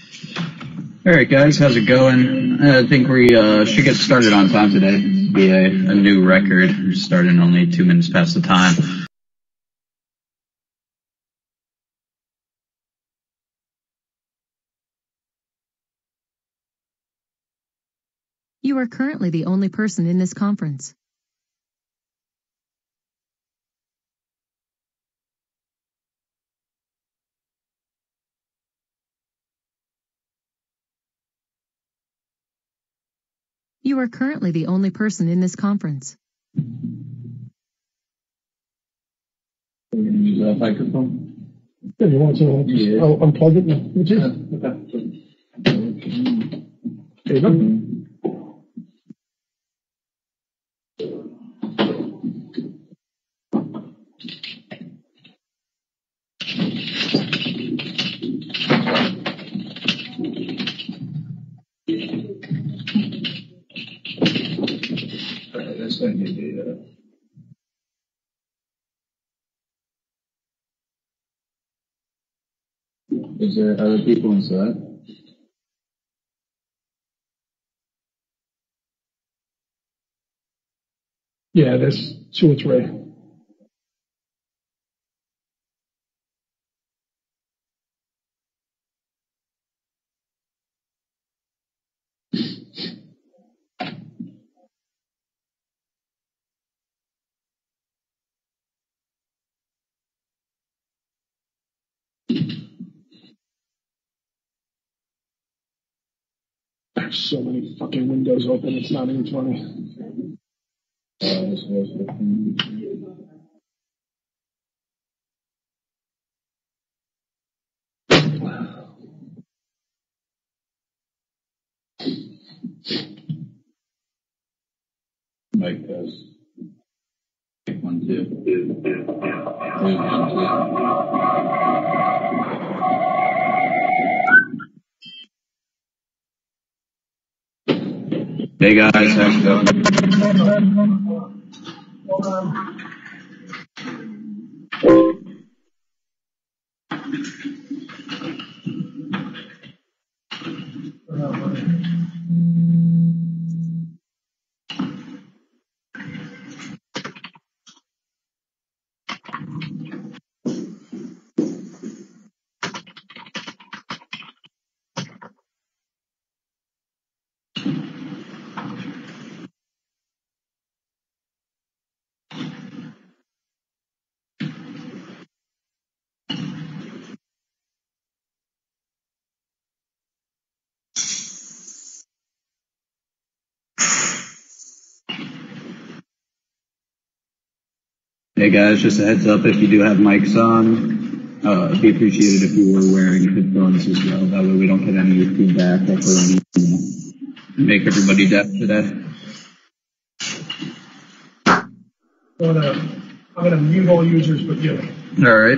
All right, guys, how's it going? I think we should get started on time today. Be a new record. We're starting only 2 minutes past the time. You are currently the only person in this conference. You are currently the only person in this conference. We're going to use that microphone. Yeah, you want to unplug it and switch it? Okay. There you go. That's going to be Is there other people inside? Yeah, there's 2 or 3. There's so many fucking windows open, it's not even funny. Mike does. 1, 2. 3, 1, 2. Hey guys, how's it going? Hey guys, just a heads up, if you do have mics on, it'd be appreciated if you were wearing headphones as well. That way we don't get any feedback or make everybody deaf today. I'm gonna mute all users but you. All right.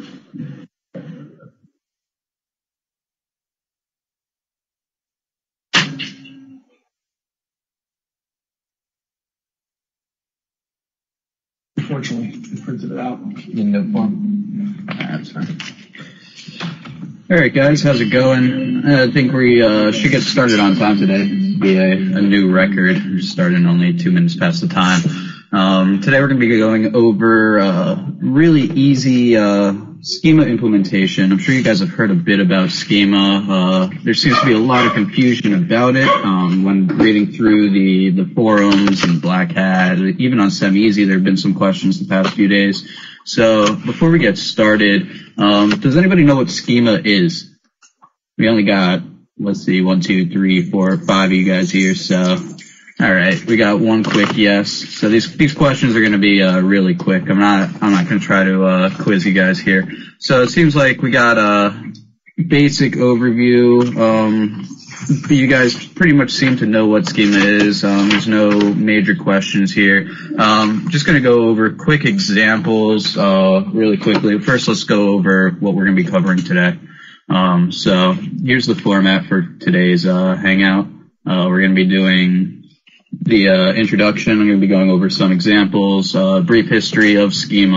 Unfortunately, I printed it out. In no form. That's fine. All right, guys, how's it going? I think we should get started on time today. Be a new record. We're starting only 2 minutes past the time. Today we're going to be going over really easy schema implementation. I'm sure you guys have heard a bit about schema. There seems to be a lot of confusion about it when reading through the forums and Black Hat. Even on SemEasy, there have been some questions the past few days. So before we get started, does anybody know what schema is? We only got, let's see, 1, 2, 3, 4, 5 of you guys here. So, all right, we got one quick yes. So these questions are going to be really quick. I'm not going to try to quiz you guys here. So it seems like we got a basic overview. You guys pretty much seem to know what schema is. There's no major questions here. Just going to go over quick examples really quickly. First, let's go over what we're going to be covering today. So here's the format for today's hangout. We're going to be doing the introduction. I'm going to be going over some examples, brief history of schema,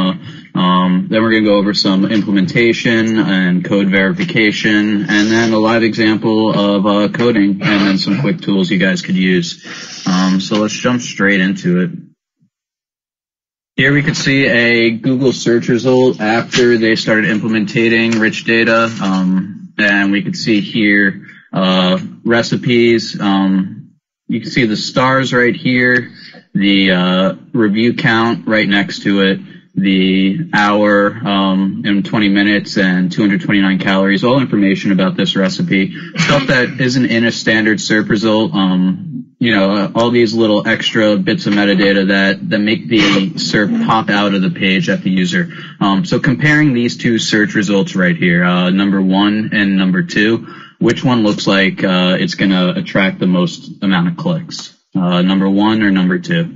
Then we're going to go over some implementation and code verification, and then a live example of coding, and then some quick tools you guys could use. So let's jump straight into it. Here we could see a Google search result after they started implementing rich data, and we could see here recipes. You can see the stars right here, the review count right next to it, the hour and 20 minutes and 229 calories, all information about this recipe. Stuff that isn't in a standard SERP result. All these little extra bits of metadata that make the SERP pop out of the page at the user. So comparing these two search results right here, number 1 and number 2, which one looks like it's going to attract the most amount of clicks? Number 1 or number 2?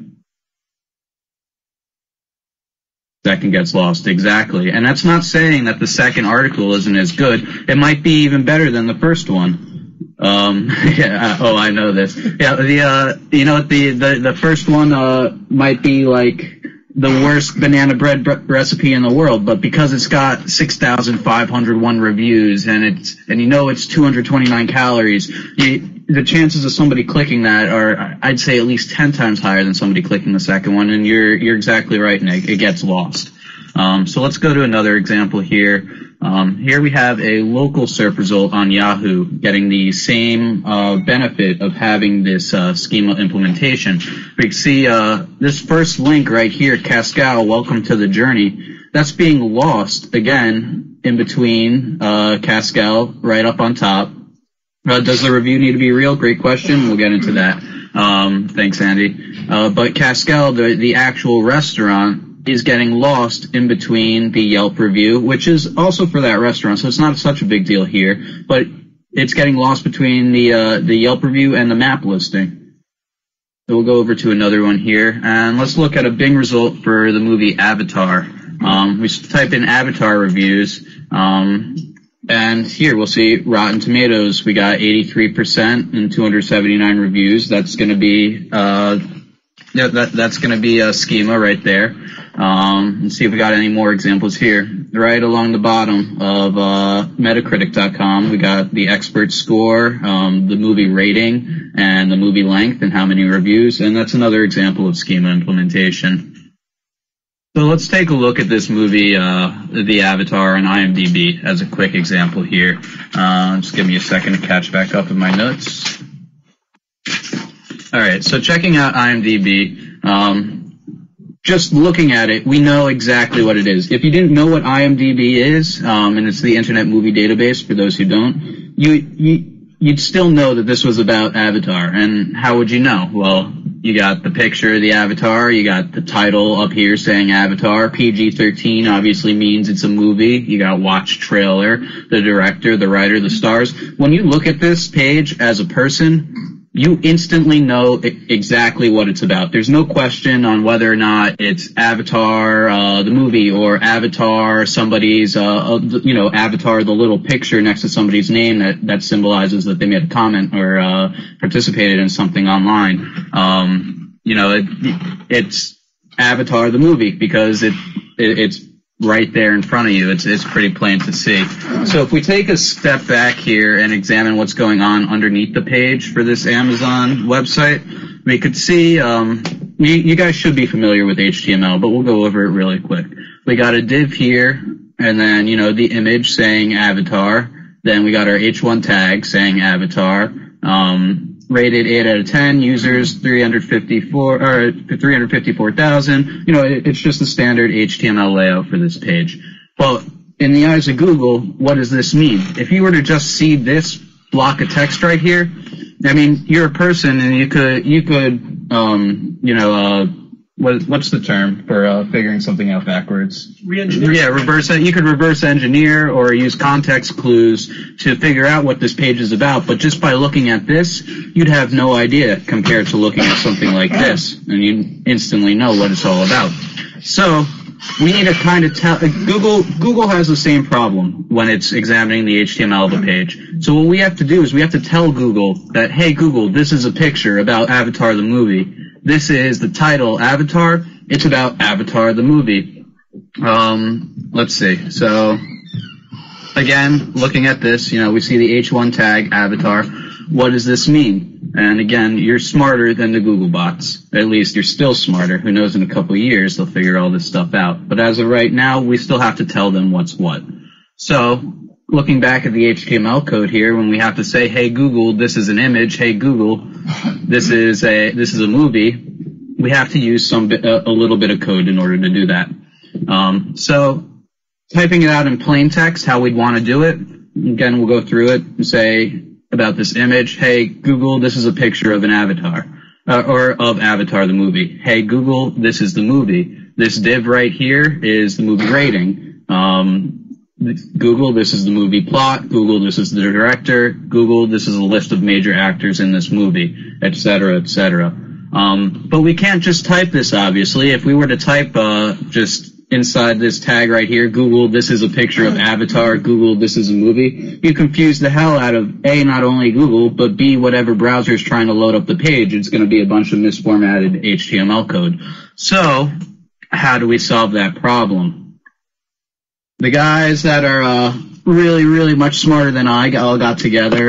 Second gets lost, exactly. And that's not saying that the second article isn't as good. It might be even better than the first one. I know this. Yeah, the first one might be like the worst banana bread recipe in the world, but because it's got 6,501 reviews and it's 229 calories, the chances of somebody clicking that are, I'd say, at least 10 times higher than somebody clicking the second one, and you're exactly right, Nick. It gets lost. So let's go to another example here. Here we have a local SERP result on Yahoo getting the same benefit of having this schema implementation. We can see this first link right here, Cascal, welcome to the journey. That's being lost, again, in between Cascal, right up on top. Does the review need to be real? Great question. We'll get into that. Thanks, Andy. But Cascal, the actual restaurant, is getting lost in between the Yelp review, which is also for that restaurant, so it's not such a big deal here. But it's getting lost between the Yelp review and the map listing. So we'll go over to another one here, and let's look at a Bing result for the movie Avatar. We type in Avatar reviews. And here we'll see Rotten Tomatoes. We got 83% and 279 reviews. That's going to be that's going to be a schema right there. Let's see if we got any more examples here. Right along the bottom of Metacritic.com, we got the expert score, the movie rating, and the movie length and how many reviews. And that's another example of schema implementation. So let's take a look at this movie, The Avatar, on IMDb as a quick example here. Just give me a second to catch back up in my notes. All right, so checking out IMDb, just looking at it, we know exactly what it is. If you didn't know what IMDb is, and it's the Internet Movie Database, for those who don't, you'd still know that this was about Avatar. And how would you know? Well, you got the picture of the Avatar, you got the title up here saying Avatar, PG-13 obviously means it's a movie, you got watch trailer, the director, the writer, the stars. When you look at this page as a person, you instantly know exactly what it's about. There's no question on whether or not it's Avatar, the movie, or Avatar, somebody's, Avatar, the little picture next to somebody's name that symbolizes that they made a comment or participated in something online. It's Avatar, the movie, because it's right there in front of you. It's pretty plain to see. So if we take a step back here and examine what's going on underneath the page for this Amazon website, we could see, you guys should be familiar with HTML, but we'll go over it really quick. We got a div here, and then, the image saying Avatar. Then we got our H1 tag saying Avatar. Rated 8 out of 10, users 354,000. It's just the standard HTML layout for this page. Well, in the eyes of Google, what does this mean? If you were to just see this block of text right here, I mean, you're a person and you could, what's the term for figuring something out backwards? Re-engineer. Yeah, you could reverse engineer or use context clues to figure out what this page is about. But just by looking at this, you'd have no idea compared to looking at something like this, and you instantly know what it's all about. So we need to kind of tell. Google has the same problem when it's examining the HTML of a page. So what we have to do is we have to tell Google that, hey Google, this is a picture about Avatar the movie. This is the title, Avatar. It's about Avatar the movie. Let's see. So, again, looking at this, we see the H1 tag, avatar. What does this mean? And again, you're smarter than the Google bots. At least you're still smarter. Who knows, in a couple of years, they'll figure all this stuff out. But as of right now, we still have to tell them what's what. So, looking back at the HTML code here, when we have to say, hey Google, this is an image, hey Google, this is a movie, we have to use a little bit of code in order to do that. So typing it out in plain text, how we'd want to do it, again, we'll go through it and say about this image, hey Google, this is a picture of an avatar, or of Avatar the movie. Hey Google, this is the movie. This div right here is the movie rating. Google, this is the movie plot. Google, this is the director. Google, this is a list of major actors in this movie, etc., etc. But we can't just type this, obviously. If we were to type just inside this tag right here, Google, this is a picture of Avatar. Google, this is a movie, you confuse the hell out of A, not only Google, but B, whatever browser is trying to load up the page. It's going to be a bunch of misformatted HTML code. So, how do we solve that problem? The guys that are really, really much smarter than I all got together.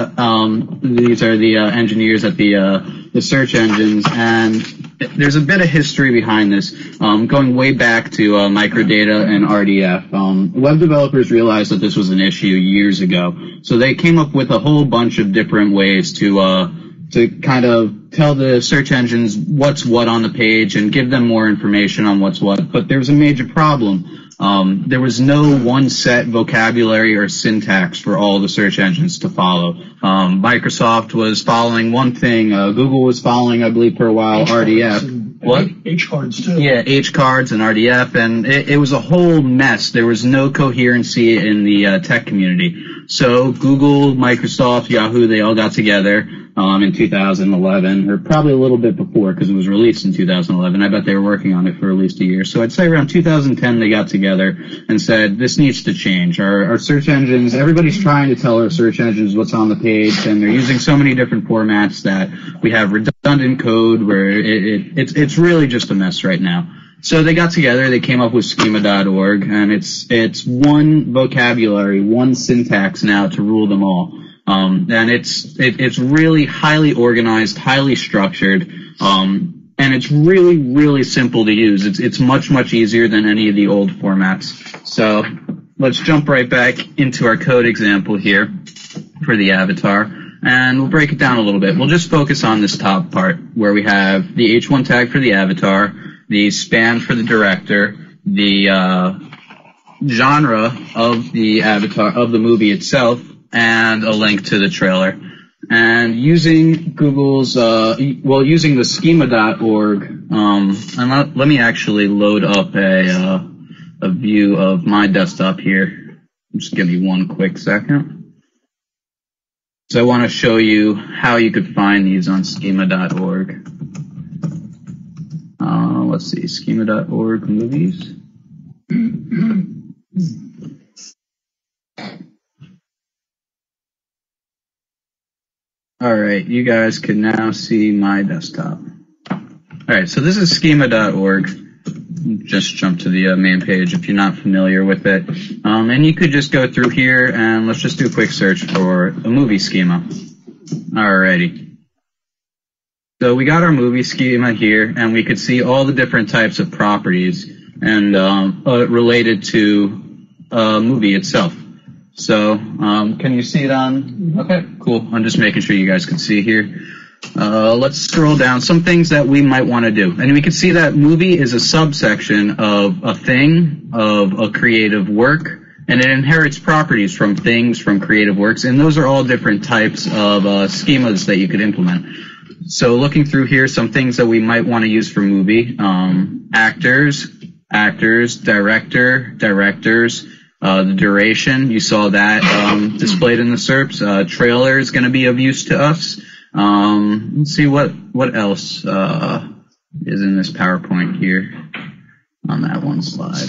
These are the engineers at the search engines, and there's a bit of history behind this, going way back to microdata and RDF. Web developers realized that this was an issue years ago, so they came up with a whole bunch of different ways to kind of tell the search engines what's what on the page and give them more information on what's what. But there was a major problem. There was no one set vocabulary or syntax for all the search engines to follow. Microsoft was following one thing. Google was following, I believe, for a while, RDF. What? H-cards, too. Yeah, H-cards and RDF, and it was a whole mess. There was no coherency in the tech community. So Google, Microsoft, Yahoo, they all got together in 2011, or probably a little bit before because it was released in 2011. I bet they were working on it for at least a year. So I'd say around 2010 they got together and said, this needs to change. Our search engines, everybody's trying to tell our search engines what's on the page, and they're using so many different formats that we have redundant code where it's really just a mess right now. So they got together, they came up with schema.org, and it's one vocabulary, one syntax now to rule them all. And it's really highly organized, highly structured, and it's really, really simple to use. It's much, much easier than any of the old formats. So let's jump right back into our code example here for the avatar, and we'll break it down a little bit. We'll just focus on this top part where we have the H1 tag for the avatar, the span for the director, the genre of the avatar, of the movie itself, and a link to the trailer. And using Google's, using the schema.org, and let me actually load up a view of my desktop here. Just give me one quick second. So I want to show you how you could find these on schema.org. Let's see, schema.org movies. Alright, you guys can now see my desktop. Alright, so this is schema.org. Just jump to the main page if you're not familiar with it. And you could just go through here and let's just do a quick search for a movie schema. Alrighty. So we got our movie schema here, and we could see all the different types of properties and related to a movie itself. So can you see it on? Okay, cool. I'm just making sure you guys can see here. Let's scroll down. Some things that we might want to do. And we can see that movie is a subsection of a thing, of a creative work, and it inherits properties from things, from creative works, and those are all different types of schemas that you could implement. So looking through here, some things that we might want to use for movie, actors, directors, the duration, you saw that displayed in the SERPs. Trailer is going to be of use to us. Let's see what else is in this PowerPoint here on that one slide.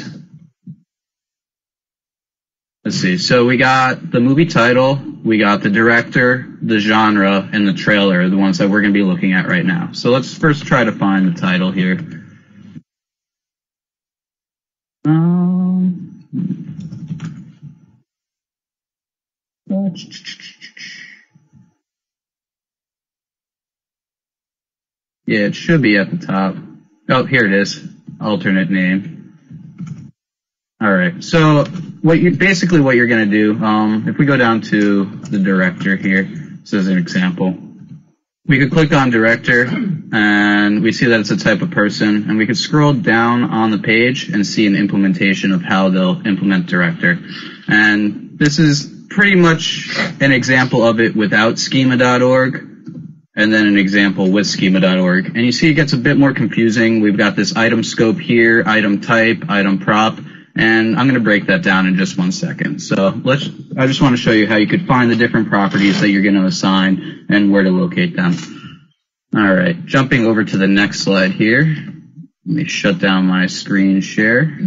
Let's see. So we got the movie title, we got the director, the genre, and the trailer, the ones that we're going to be looking at right now. So let's first try to find the title here. Yeah, it should be at the top. Oh, here it is. Alternate name. All right. So what you're going to do, if we go down to the director here, this is an example. We could click on director and we see that it's a type of person, and we could scroll down on the page and see an implementation of how they'll implement director. And this is pretty much an example of it without schema.org, and then an example with schema.org. And you see it gets a bit more confusing. We've got this item scope here, item type, item prop, and I'm going to break that down in just 1 second. So I just want to show you how you could find the different properties that you're going to assign and where to locate them. All right, jumping over to the next slide here. Let me shut down my screen share.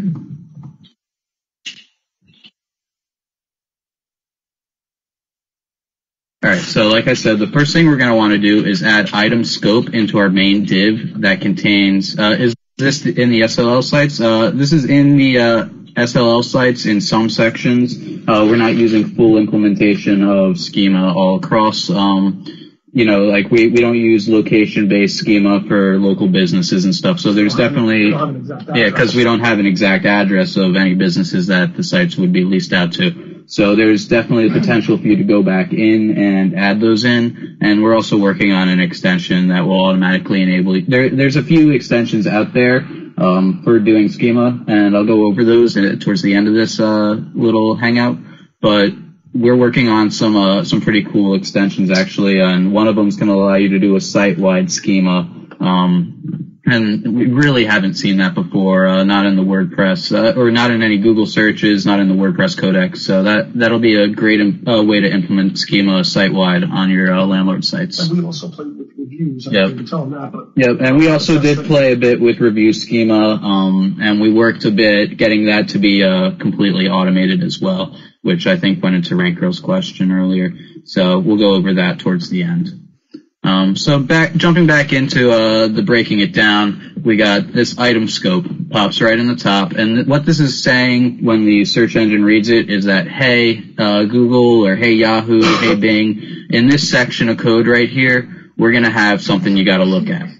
All right, so like I said, the first thing we're going to want to do is add item scope into our main div that contains, is this in the SLL sites? This is in the SLL sites in some sections. We're not using full implementation of schema all across. Like we don't use location-based schema for local businesses and stuff. So there's definitely, because we don't have an exact address of any businesses that the sites would be leased out to. So there's definitely the potential for you to go back in and add those in. And we're also working on an extension that will automatically enable. There's a few extensions out there for doing schema, and I'll go over those towards the end of this little hangout. But we're working on some pretty cool extensions actually, and one of them is going to allow you to do a site-wide schema. And we really haven't seen that before, not in the WordPress, or not in any Google searches, not in the WordPress codex. So that'll be a great way to implement schema site-wide on your landlord sites. And we also played with reviews. Yep. You can tell them that, but yep. And we also did play a bit with review schema, and we worked a bit getting that to be completely automated as well, which I think went into Rank-Girl's question earlier. So we'll go over that towards the end. Jumping back into the breaking it down, we got this item scope pops right in the top, and what this is saying when the search engine reads it is that, hey, Google, or hey, Yahoo, hey, Bing, in this section of code right here, we're going to have something you got to look at.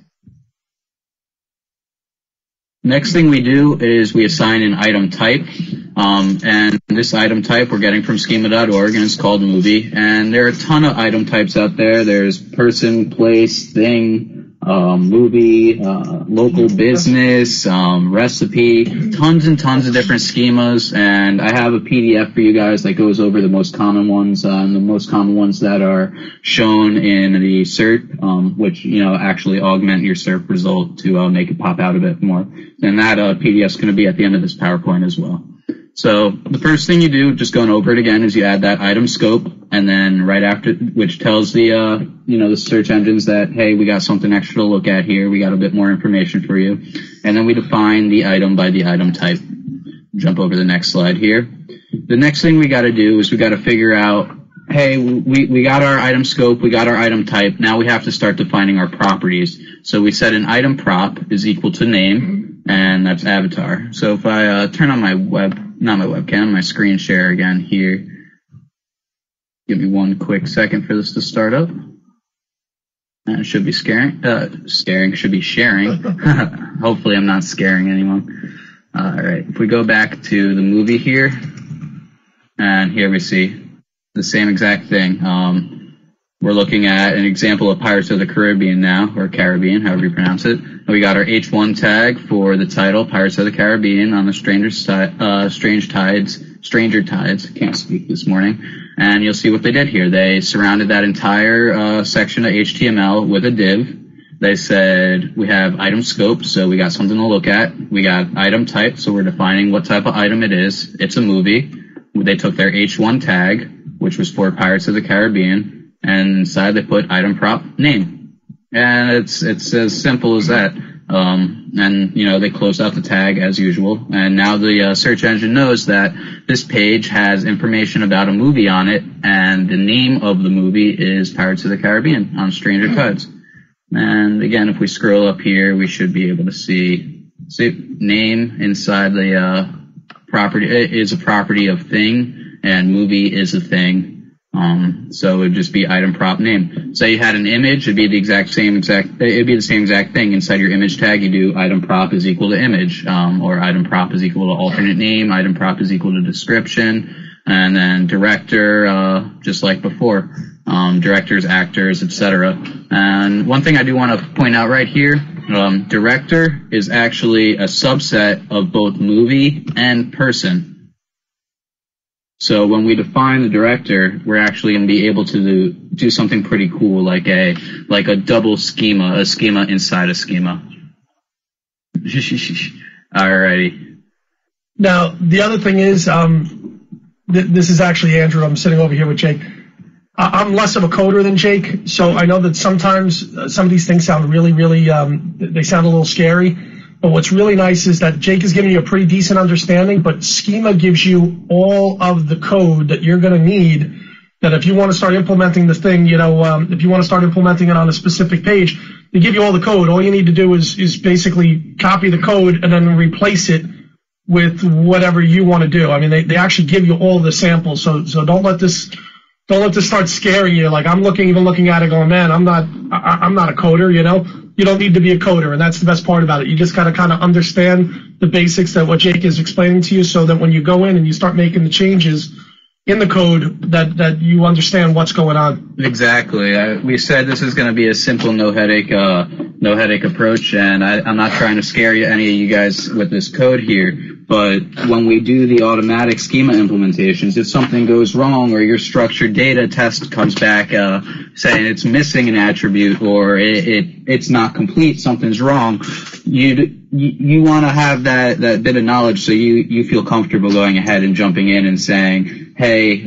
Next thing we do is we assign an item type, and this item type we're getting from schema.org, and it's called movie. And there are a ton of item types out there. There's person, place, thing, movie, local business, recipe, tons and tons of different schemas. And I have a PDF for you guys that goes over the most common ones, and the most common ones that are shown in the SERP, which, actually augment your SERP result to make it pop out a bit more. And that PDF is going to be at the end of this PowerPoint as well. So the first thing you do, just going over it again, is you add that item scope, and then right after, which tells the, the search engines that, hey, we got something extra to look at here. We got a bit more information for you. And then we define the item by the item type. Jump over the next slide here. The next thing we got to do is we got to figure out, hey, we got our item scope, we got our item type. Now we have to start defining our properties. So we set an item prop is equal to name, and that's avatar. So if I turn on my my screen share again here. Give me 1 quick second for this to start up. And it should be should be sharing. Hopefully I'm not scaring anyone. Alright, if we go back to the movie here, and here we see the same exact thing. We're looking at an example of Pirates of the Caribbean now, or Caribbean, however you pronounce it. We got our H1 tag for the title, Pirates of the Caribbean, on the Stranger Tides. Can't speak this morning. And you'll see what they did here. They surrounded that entire section of HTML with a div. They said we have item scope, so we got something to look at. We got item type, so we're defining what type of item it is. It's a movie. They took their H1 tag, which was for Pirates of the Caribbean, and inside they put item prop name. And it's as simple as that. And they closed out the tag as usual. And now the search engine knows that this page has information about a movie on it, and the name of the movie is Pirates of the Caribbean on Stranger Tides. And again, if we scroll up here, we should be able to see name inside the property is a property of thing, and movie is a thing. So it would just be item prop name. Say you had an image, it'd be the same exact thing. Inside your image tag, you do item prop is equal to image, or item prop is equal to alternate name, item prop is equal to description, and then director, just like before, directors, actors, etc. And one thing I do want to point out right here, director is actually a subset of both movie and person. So when we define the director, we're actually going to be able to do something pretty cool, like a double schema, a schema inside a schema. Alrighty. Now, the other thing is, this is actually Andrew. I'm sitting over here with Jake. I'm less of a coder than Jake, so I know that sometimes some of these things sound really, they sound a little scary. But what's really nice is that Jake is giving you a pretty decent understanding, but Schema gives you all of the code that you're going to need, that if you want to start implementing the thing, if you want to start implementing it on a specific page, they give you all the code. All you need to do is basically copy the code and then replace it with whatever you want to do. I mean, they actually give you all the samples, so don't let this start scaring you. Like, I'm even looking at it going, man, I'm not a coder, You don't need to be a coder, and that's the best part about it. You just got to kind of understand the basics that what Jake is explaining to you, so that when you go in and you start making the changes in the code, that you understand what's going on. Exactly. We said this is going to be a simple, no headache approach, and I'm not trying to scare any of you guys with this code here. But when we do the automatic schema implementations, if something goes wrong or your structured data test comes back saying it's missing an attribute or it's not complete, something's wrong, you want to have that bit of knowledge so you feel comfortable going ahead and jumping in and saying, hey,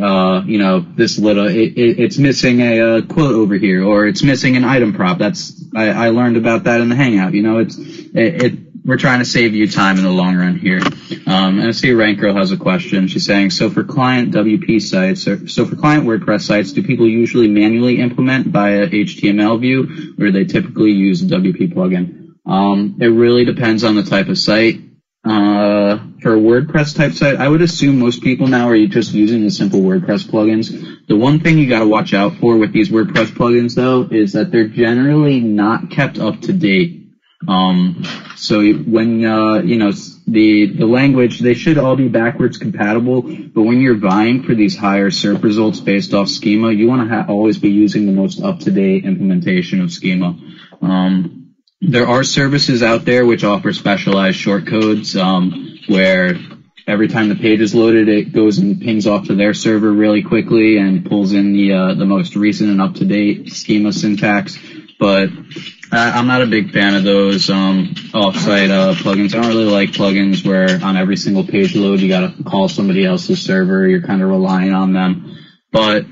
it's missing a quote over here, or it's missing an item prop. I learned about that in the Hangout. We're trying to save you time in the long run here. And I see Rankro has a question. She's saying, so for client WP sites, so for client WordPress sites, do people usually manually implement via HTML view, or do they typically use a WP plugin? It really depends on the type of site. For a WordPress type site, I would assume most people now are just using the simple WordPress plugins. The one thing you got to watch out for with these WordPress plugins, though, is that they're generally not kept up to date. So when, the language, they should all be backwards compatible, but when you're vying for these higher SERP results based off Schema, you want to always be using the most up-to-date implementation of Schema. There are services out there which offer specialized shortcodes, where every time the page is loaded, it goes and pings off to their server really quickly and pulls in the most recent and up-to-date Schema syntax. But I'm not a big fan of those off-site plugins. I don't really like plugins where on every single page load you got to call somebody else's server. You're kind of relying on them. But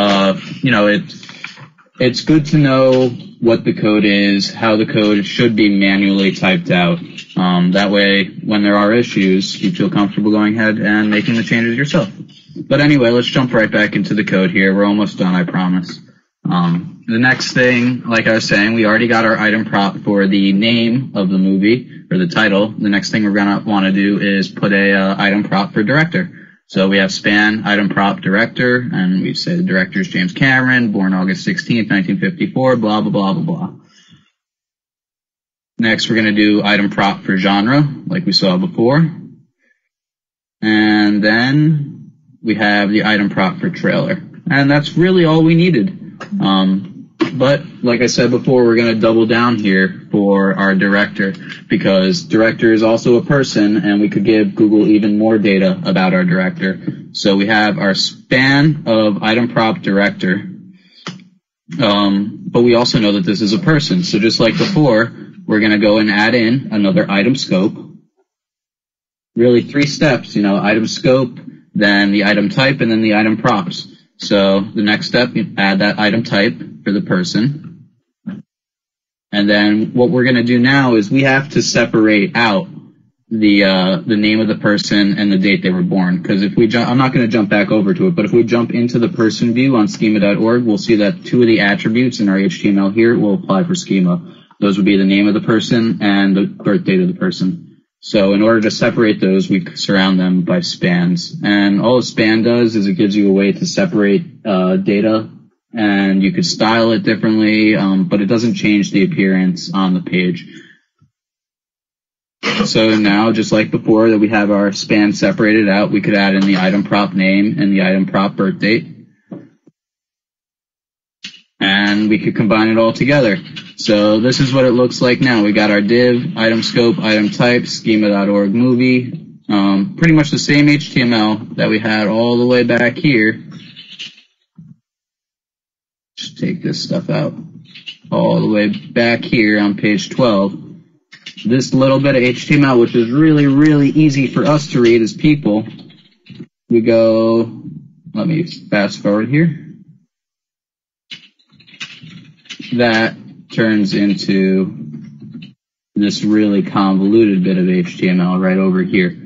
it's good to know what the code is, how the code should be manually typed out. That way, when there are issues, you feel comfortable going ahead and making the changes yourself. But anyway, let's jump right back into the code here. We're almost done, I promise. The next thing, like I was saying, we already got our item prop for the name of the movie, or the title. The next thing we're going to want to do is put a item prop for director. So we have span, item prop, director, and we say the director is James Cameron, born August 16th, 1954, blah, blah, blah, blah, blah. Next, we're going to do item prop for genre, like we saw before. And then we have the item prop for trailer. And that's really all we needed. But like I said before, we're going to double down here for our director, because director is also a person, and we could give Google even more data about our director. So we have our span of item prop director, but we also know that this is a person. So just like before, we're going to go and add in another item scope. Really 3 steps, item scope, then the item type, and then the item props. So the next step, you add that item type for the person. And then what we're going to do now is we have to separate out the name of the person and the date they were born. Because if we I'm not going to jump back over to it, but if we jump into the person view on schema.org, we'll see that 2 of the attributes in our HTML here will apply for Schema. Those would be the name of the person and the birth date of the person. So in order to separate those, we surround them by spans. And all a span does is it gives you a way to separate data, and you could style it differently, but it doesn't change the appearance on the page. So now, just like before that we have our span separated out, we could add in the item prop name and the item prop birth date. And we could combine it all together. So this is what it looks like now. We got our div, item scope, item type, schema.org movie. Pretty much the same HTML that we had all the way back here. Just take this stuff out. All the way back here on page 12. This little bit of HTML, which is really, really easy for us to read as people. We go, let me fast forward here. That turns into this really convoluted bit of HTML right over here.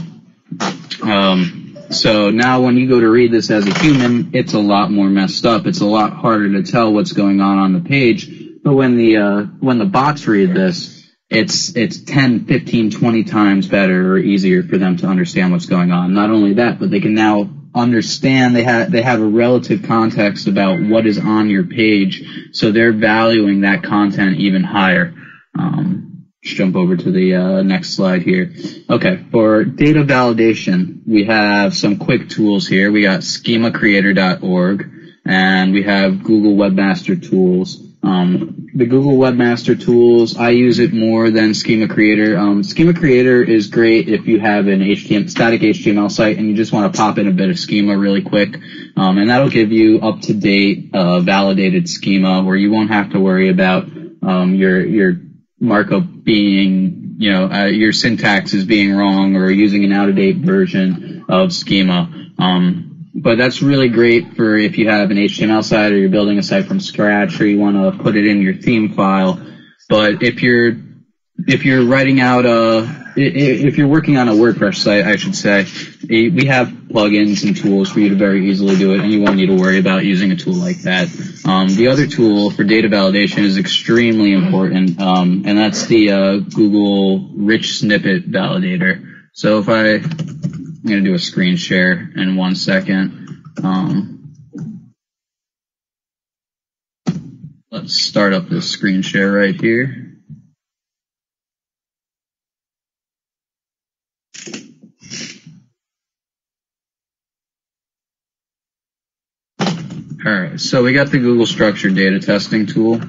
So now when you go to read this as a human, it's a lot more messed up. It's a lot harder to tell what's going on the page. But when the bots read this, it's 10, 15, 20 times better or easier for them to understand what's going on. Not only that, but they can now understand, they have a relative context about what is on your page, so they're valuing that content even higher. Let's jump over to the next slide here. Okay, for data validation, we have some quick tools here. We got schemacreator.org, and we have Google Webmaster Tools. The Google Webmaster Tools, I use it more than Schema Creator. Schema Creator is great if you have an static HTML site and you just want to pop in a bit of schema really quick. And that'll give you up-to-date, validated schema where you won't have to worry about your markup being, your syntax is being wrong or using an out-of-date version of schema. But that's really great for if you have an HTML site or you're building a site from scratch or you want to put it in your theme file. But if you're writing out if you're working on a WordPress site, I should say, we have plugins and tools for you to very easily do it, and you won't need to worry about using a tool like that. The other tool for data validation is extremely important, and that's the Google Rich Snippet Validator. So if I'm going to do a screen share in 1 second. Let's start up this screen share right here. All right, so we got the Google Structured Data Testing tool.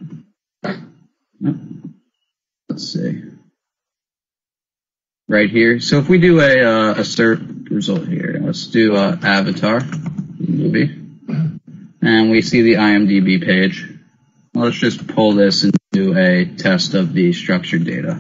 Let's see. Right here. So if we do a search result here, let's do Avatar movie, and we see the IMDb page. Let's just pull this and do a test of the structured data.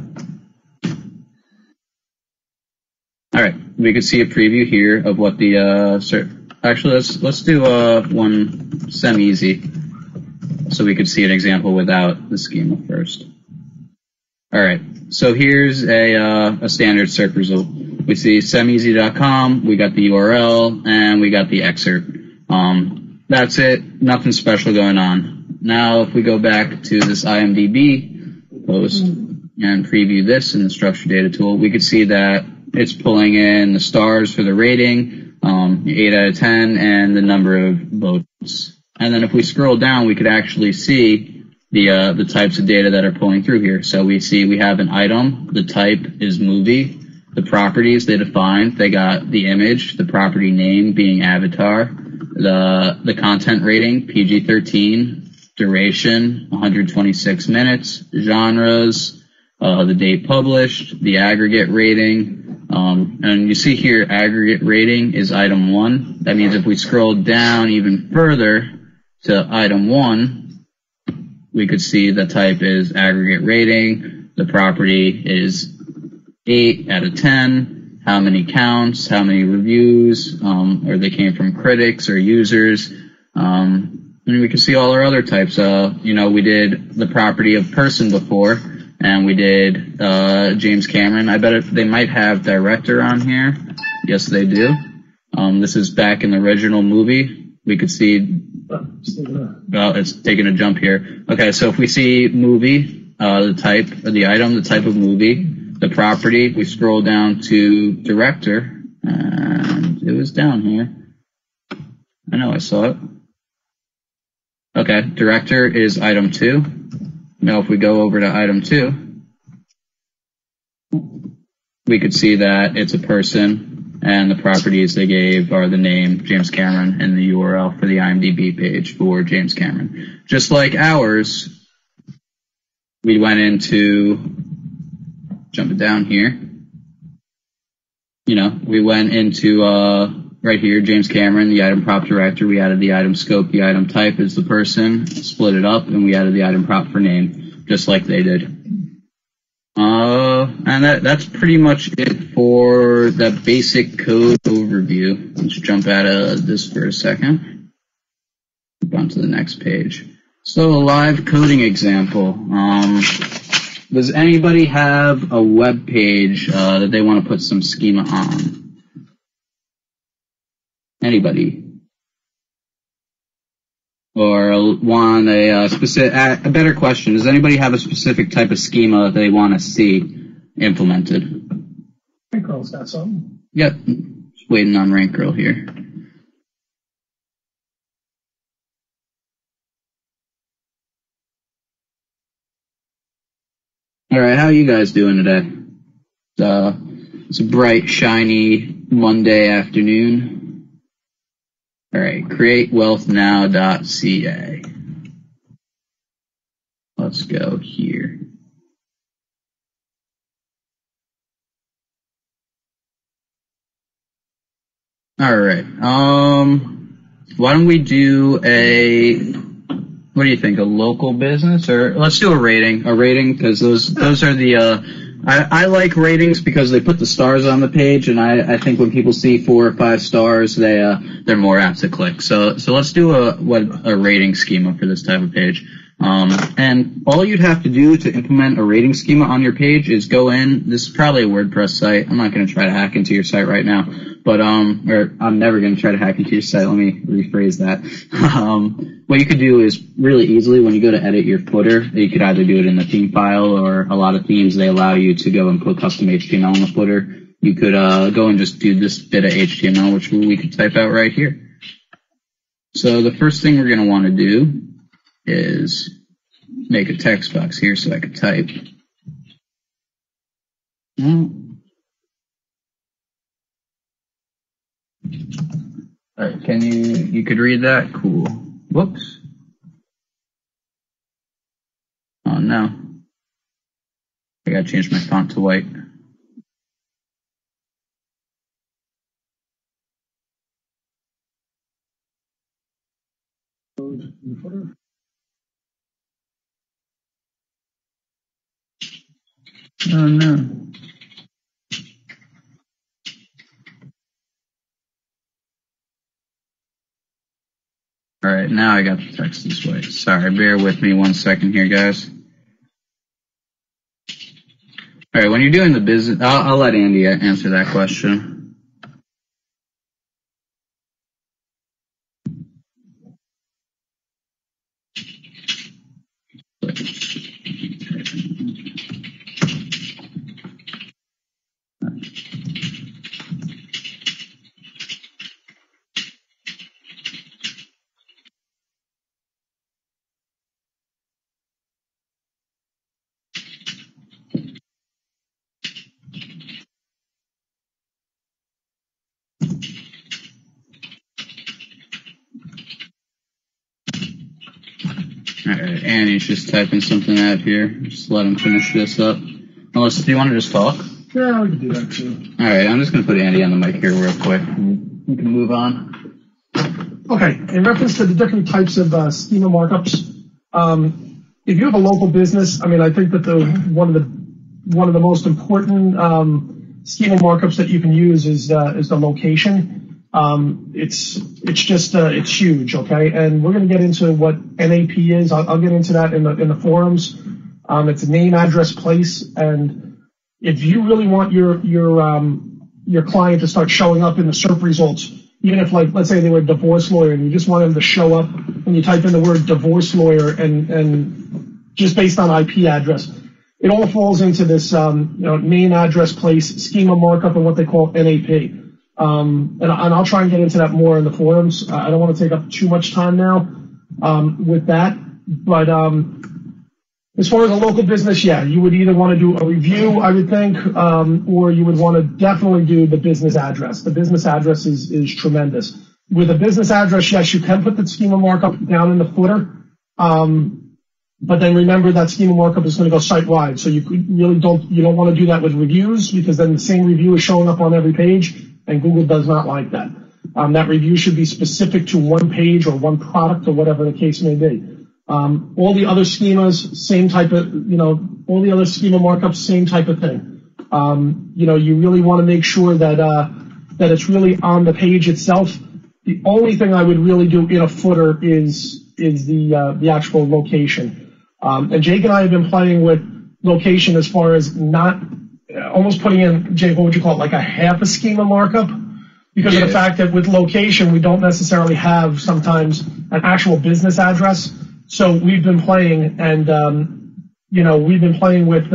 All right, we can see a preview here of what the search. Actually, let's do one semi-easy, so we could see an example without the schema first. All right, so here's a standard search result. We see semeasy.com, we got the URL, and we got the excerpt. That's it, nothing special going on. Now, if we go back to this IMDb post and preview this in the structured data tool, we could see that it's pulling in the stars for the rating, 8 out of 10, and the number of votes. And then if we scroll down, we could actually see the types of data that are pulling through here. So we see we have an item, the type is movie, the properties they defined, they got the image, the property name being avatar, the content rating, PG-13, duration, 126 minutes, genres, the date published, the aggregate rating, and you see here aggregate rating is item 1. That means if we scroll down even further to item 1, we could see the type is aggregate rating, the property is 8 out of 10, how many counts, how many reviews, or they came from critics or users, and we can see all our other types. We did the property of person before, and we did James Cameron. I bet they might have director on here. Yes, they do. This is back in the original movie. We could see, well, it's taking a jump here. Okay, so if we see movie, the type, or the item, the type of movie, the property. We scroll down to director, and it was down here. I know I saw it. Okay, director is item 2. Now if we go over to item 2, we could see that it's a person, and the properties they gave are the name James Cameron and the URL for the IMDb page for James Cameron. Just like ours, we went into, jump it down here, we went into right here, James Cameron, the item prop director. We added the item scope, the item type is the person, split it up, and we added the item prop for name, just like they did. And that's pretty much it for that basic code overview. Let's jump out of this for a second. Move on to the next page. So a live coding example. Does anybody have a web page that they want to put some schema on? Anybody? Or want a specific, a better question, does anybody have a specific type of schema that they want to see implemented? Rank Girl's got something. Yep, just waiting on Rank Girl here. Alright, how are you guys doing today? It's a bright, shiny Monday afternoon. Alright, createwealthnow.ca. Let's go here. Alright, why don't we do what do you think, a local business? Or let's do a rating, because those are the, I like ratings because they put the stars on the page, and I think when people see 4 or 5 stars, they're more apt to click. So let's do a rating schema for this type of page. And all you'd have to do to implement a rating schema on your page is go in. This is probably a WordPress site. I'm not going to try to hack into your site right now, but or I'm never going to try to hack into your site. Let me rephrase that. What you could do is really easily, when you go to edit your footer, you could either do it in the theme file, or a lot of themes, they allow you to go and put custom HTML in the footer. You could go and just do this bit of HTML, which we could type out right here. So the first thing we're going to want to do is make a text box here so I could type. Alright, you could read that? Cool. Whoops. Oh no. I gotta change my font to white. Oh no. Alright, now I got the text this way. Sorry, bear with me 1 second here, guys. Alright, when you're doing the business, I'll let Andy answer that question. Alright, Andy's just typing something out here. Just let him finish this up. Unless, do you want to just talk? Yeah, we can do that too. Alright, I'm just going to put Andy on the mic here real quick. We can move on. Okay, in reference to the different types of schema markups, if you have a local business, I mean, I think that one of the most important schema markups that you can use is the location. It's huge, okay? And we're going to get into what NAP is. I'll get into that in the forums. It's a name, address, place, and if you really want your client to start showing up in the SERP results, even if, like, let's say they were a divorce lawyer and you just want them to show up when you type in the word divorce lawyer and just based on IP address, it all falls into this, name, address, place, schema markup, and what they call NAP. And I'll try and get into that more in the forums. I don't want to take up too much time now with that. But as far as a local business, yeah, you would either want to do a review, I would think, or you would want to definitely do the business address. The business address is tremendous. With a business address, yes, you can put the schema markup down in the footer. But then remember that schema markup is going to go site-wide. So you don't want to do that with reviews, because then the same review is showing up on every page, and Google does not like that. That review should be specific to one page or one product or whatever the case may be. All the other schemas, same type of, all the other schema markups, same type of thing. You really want to make sure that it's really on the page itself. The only thing I would really do in a footer is the actual location. And Jake and I have been playing with location as far as not almost putting in, Jake, what would you call it, like a half a schema markup? Because of the fact that with location, we don't necessarily have sometimes an actual business address. So we've been playing, and we've been playing with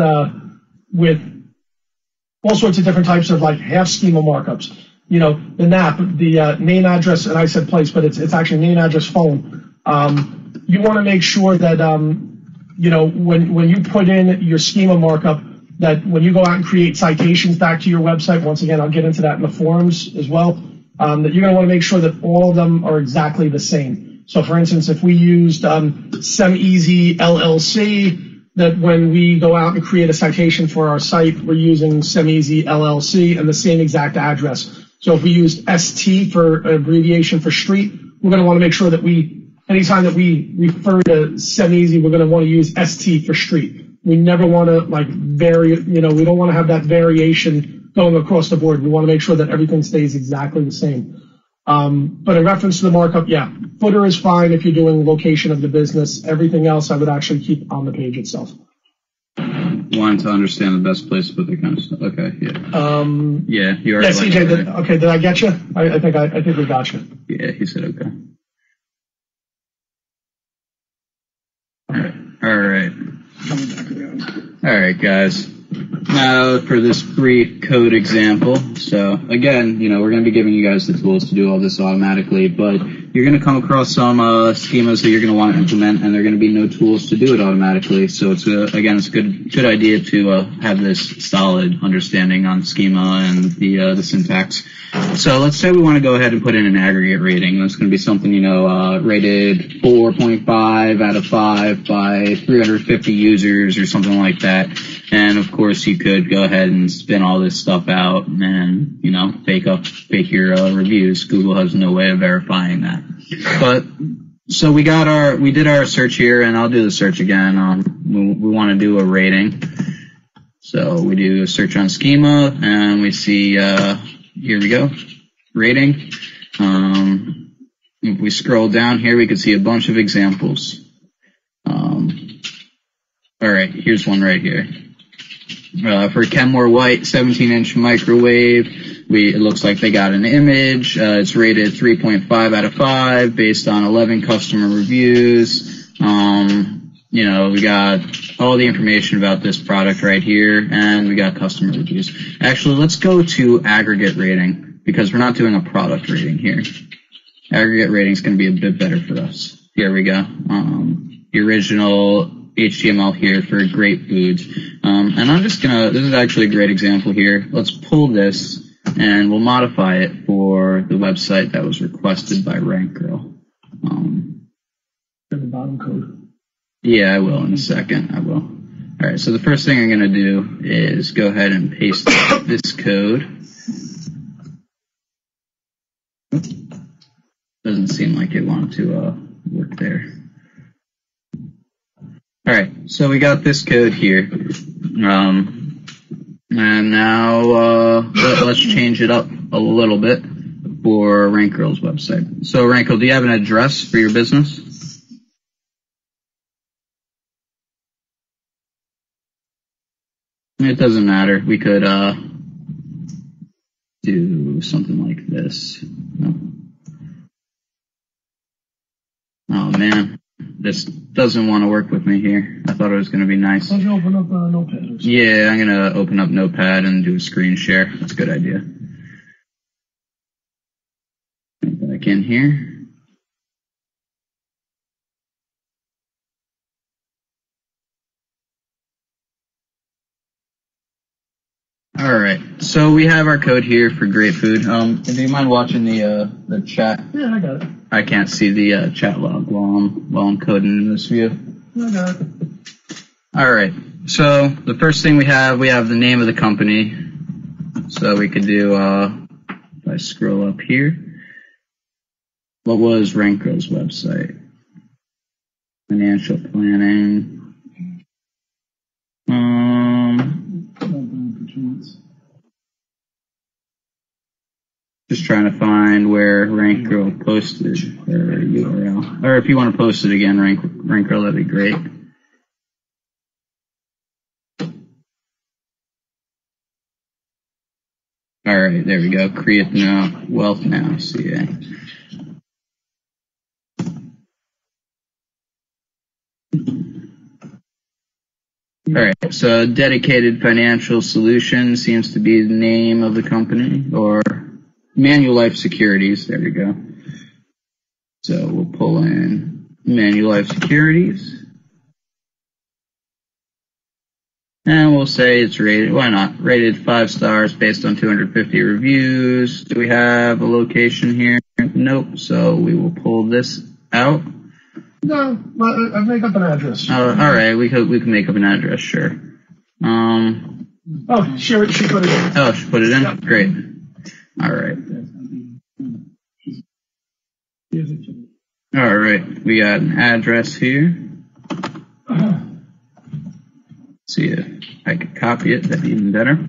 all sorts of different types of like half schema markups. The NAP, the name, address, and I said place, but it's actually name, address, phone. You want to make sure that when you put in your schema markup, that when you go out and create citations back to your website, once again, I'll get into that in the forums as well, that you're going to want to make sure that all of them are exactly the same. So, for instance, if we used SemEasy LLC, that when we go out and create a citation for our site, we're using SemEasy LLC and the same exact address. So if we used ST for abbreviation for street, we're going to want to make sure that anytime that we refer to SemEasy, we're going to want to use ST for street. We never want to vary, we don't want to have that variation going across the board. We want to make sure that everything stays exactly the same. But in reference to the markup, yeah, footer is fine if you're doing location of the business. Everything else I would actually keep on the page itself. Wanted to understand the best place to put the kind of stuff. Okay, yeah. Yeah, you are. Yeah, CJ, did I get you? I think we got you. Yeah, he said okay. All right. All right, guys. Now for this brief code example. So again, we're going to be giving you guys the tools to do all this automatically, but you're going to come across some schemas that you're going to want to implement, and there are going to be no tools to do it automatically. So it's a good idea to have this solid understanding on schema and the syntax. So let's say we want to go ahead and put in an aggregate rating. That's going to be something, rated 4.5 out of 5 by 350 users or something like that. And of course, you could go ahead and spin all this stuff out and, fake your reviews. Google has no way of verifying that. But so we did our search here, and I'll do the search again. We want to do a rating. So we do a search on schema, and we see, here we go, rating. If we scroll down here, we can see a bunch of examples. All right, here's one right here. For Kenmore White 17-inch microwave, it looks like they got an image. It's rated 3.5 out of 5 based on 11 customer reviews. We got all the information about this product right here, and we got customer reviews. Actually, let's go to aggregate rating, because we're not doing a product rating here. Aggregate rating is going to be a bit better for us. Here we go. The original HTML here for Great Foods. And this is actually a great example here. Let's pull this and we'll modify it for the website that was requested by RankGirl. The bottom code. Yeah, I will in a second. I will. All right, so the first thing I'm going to do is go ahead and paste this code. Doesn't seem like it wanted to work there. All right, so we got this code here, and now let's change it up a little bit for RankGirl's website. So RankGirl, do you have an address for your business? It doesn't matter. We could do something like this. No. Oh man. this doesn't want to work with me here. I thought it was going to be nice. Why don't you open up Notepad? Yeah, I'm going to open up Notepad and do a screen share. That's a good idea. Back in here. All right, so we have our code here for great food. Do you mind watching the chat? Yeah, I got it. I can't see the chat log while I'm coding in this view. I got it. All right, so the first thing we have the name of the company. So we could do, if I scroll up here, what was Renco's website? Financial planning. Just trying to find where Renco posted their URL. Or if you want to post it again, Renco, that'd be great. All right, there we go. Create now, Wealth Now, CA. All right, so Dedicated Financial Solutions seems to be the name of the company, or Manulife Securities. There we go. So we'll pull in Manulife Securities. And we'll say it's rated, why not? Rated 5 stars based on 250 reviews. Do we have a location here? Nope. So we will pull this out. No, I've made up an address. All right, we can make up an address, sure. Oh, she put it in. Oh, she put it in? Yep. Great. All right. All right, we got an address here. See if I could copy it, that'd be even better.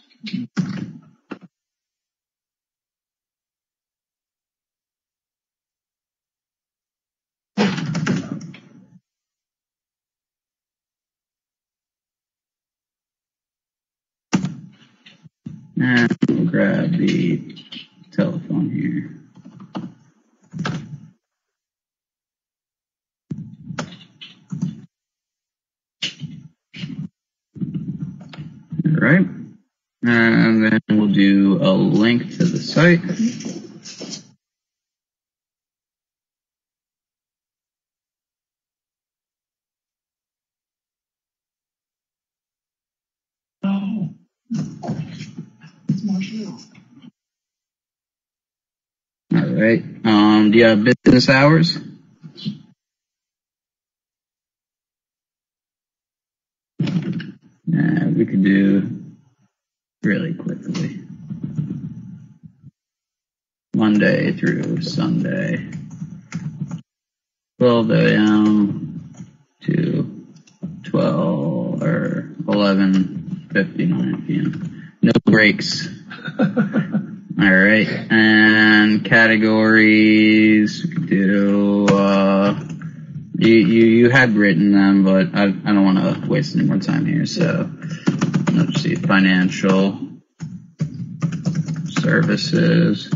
And we'll grab the telephone here. All right. And then we'll do a link to the site. All right. Do you have business hours? We could do really quickly. Monday through Sunday. 12 a.m. to 12 or 11:59 p.m. No breaks. All right, and categories, we could do, you had written them, but I don't want to waste any more time here, so let's see, financial services,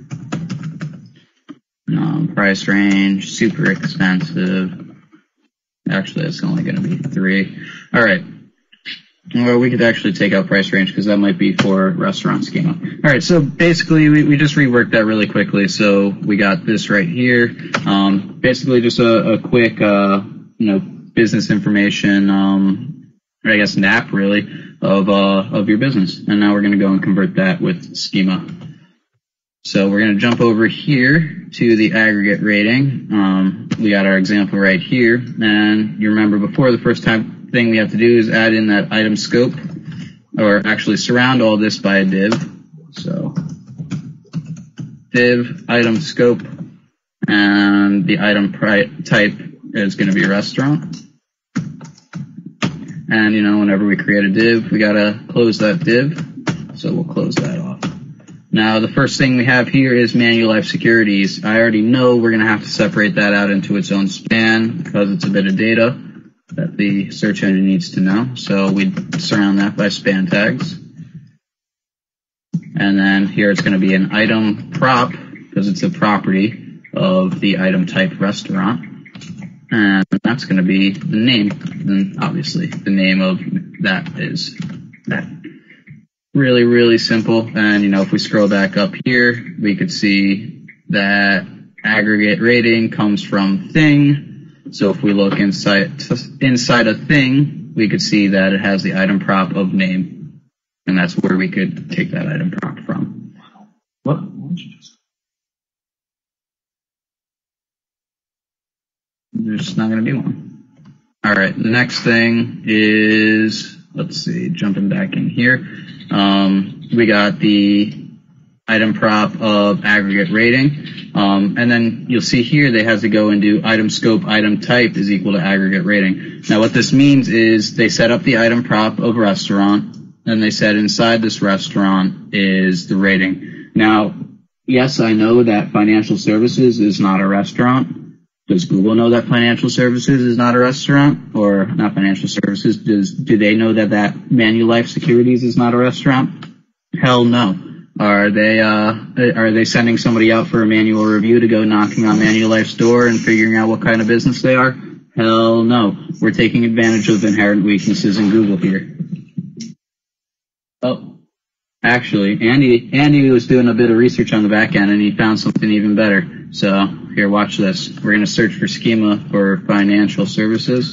price range, super expensive. Actually, it's only going to be 3. All right. Well, we could actually take out price range because that might be for restaurant schema. All right, so basically we just reworked that really quickly. So we got this right here. Basically just a quick, business information, I guess nap really of your business. And now we're going to go and convert that with schema. So we're going to jump over here to the aggregate rating. We got our example right here. And you remember before, the first thing we have to do is add in that item scope, or actually surround all this by a div. So div item scope, and the item type is going to be restaurant. And whenever we create a div, we got to close that div. So we'll close that off. Now the first thing we have here is Manulife Securities. I already know we're going to have to separate that out into its own span because it's a bit of data that the search engine needs to know. So we surround that by span tags. And then here it's going to be an item prop because it's a property of the item type restaurant. and that's going to be the name. And obviously, the name of that is that. Really, really simple. And, if we scroll back up here, we could see that aggregate rating comes from thing. So if we look inside a thing, we could see that it has the item prop of name. And that's where we could take that item prop from. What? There's not going to be one. All right. The next thing is, let's see, jumping back in here. We got the item prop of aggregate rating. And then you'll see here they have to go and do item scope, item type is equal to aggregate rating. Now what this means is they set up the item prop of restaurant, and they said inside this restaurant is the rating. Now, yes, I know that financial services is not a restaurant. Does Google know that financial services is not a restaurant? Or not financial services? Do they know that Manulife Securities is not a restaurant? Hell no. Are they sending somebody out for a manual review to go knocking on Manulife's door and figuring out what kind of business they are? Hell no. We're taking advantage of inherent weaknesses in Google here. Oh, actually, Andy was doing a bit of research on the back end and he found something even better. So here, watch this. We're going to search for schema for financial services.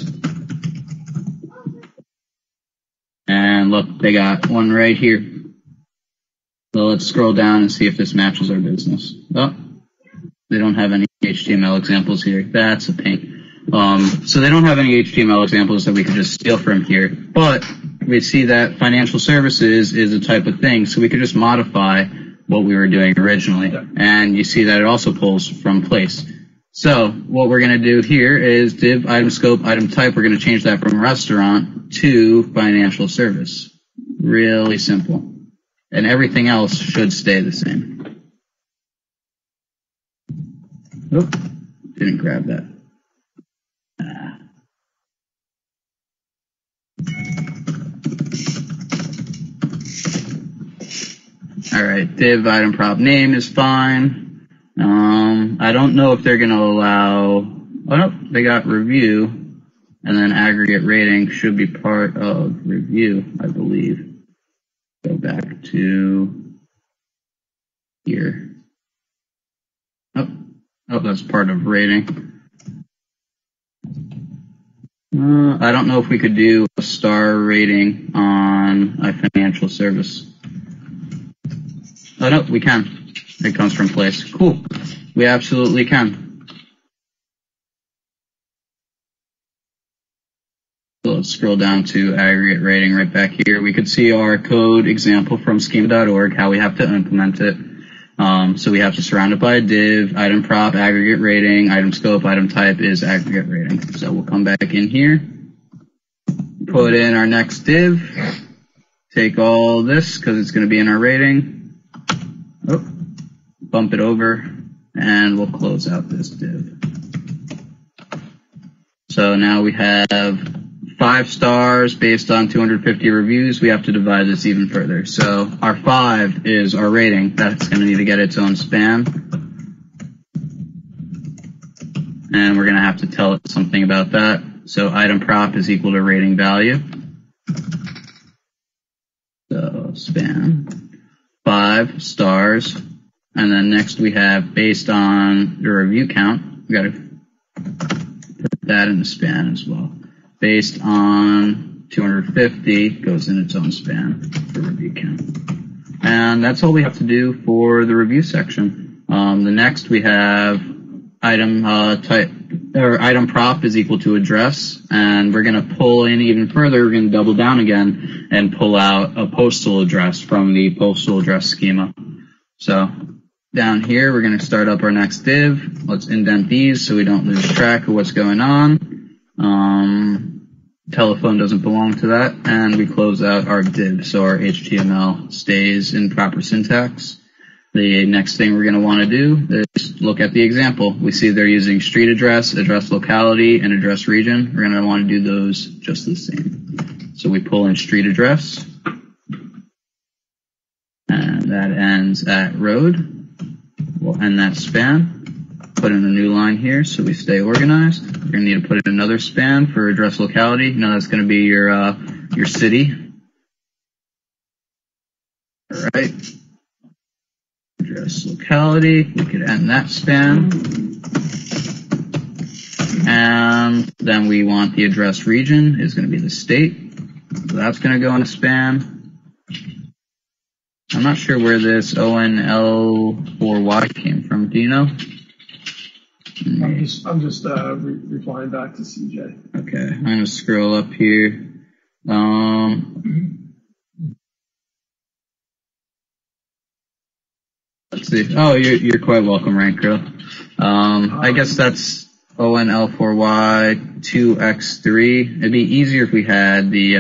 And look, they got one right here. So let's scroll down and see if this matches our business. Oh, they don't have any HTML examples here. That's a pain. So they don't have any HTML examples that we could just steal from here. But we see that financial services is a type of thing, so we could just modify what we were doing originally. And you see that it also pulls from place. So what we're going to do here is div item scope item type. We're going to change that from restaurant to financial service. Really simple. And everything else should stay the same. Oop, didn't grab that. All right, div item prop name is fine. I don't know if they're going to allow, oh no, they got review, and then aggregate rating should be part of review, I believe. Go back to here. Oh, that's part of rating. I don't know if we could do a star rating on a financial service. Oh no, we can. It comes from place. Cool. We absolutely can. So let's scroll down to aggregate rating right back here. We could see our code example from schema.org, how we have to implement it. So we have to surround it by a div, item prop, aggregate rating, item scope, item type is aggregate rating. So we'll come back in here, put in our next div, take all this because it's going to be in our rating. Oh, bump it over, and we'll close out this div. So now we have 5 stars based on 250 reviews. We have to divide this even further. So our 5 is our rating. That's going to need to get its own span. And we're going to have to tell it something about that. So item prop is equal to rating value. So span. 5 stars, and then next we have based on the review count. We got to put that in the span as well. Based on 250 goes in its own span for review count, and that's all we have to do for the review section. The next we have item type or item prop is equal to address, and we're going to pull in even further. We're going to double down again and pull out a postal address from the postal address schema. So down here, we're going to start up our next div. Let's indent these so we don't lose track of what's going on. Telephone doesn't belong to that, and we close out our div so our HTML stays in proper syntax. The next thing we're going to want to do is look at the example. We see they're using street address, address locality, and address region. We're going to want to do those just the same. So we pull in street address, and that ends at road. We'll end that span, put put in a new line here so we stay organized. You're going to need to put in another span for address locality. Now that's going to be your city. All right. Address locality. We could end that span. And then we want the address region is going to be the state. So that's going to go in a span. I'm not sure where this ONL4Y came from. Do you know? I'm just replying back to CJ. Okay, I'm going to scroll up here. Let's see. Oh, you're quite welcome, Rank Girl. I guess that's ONL4Y2X3. It'd be easier if we had the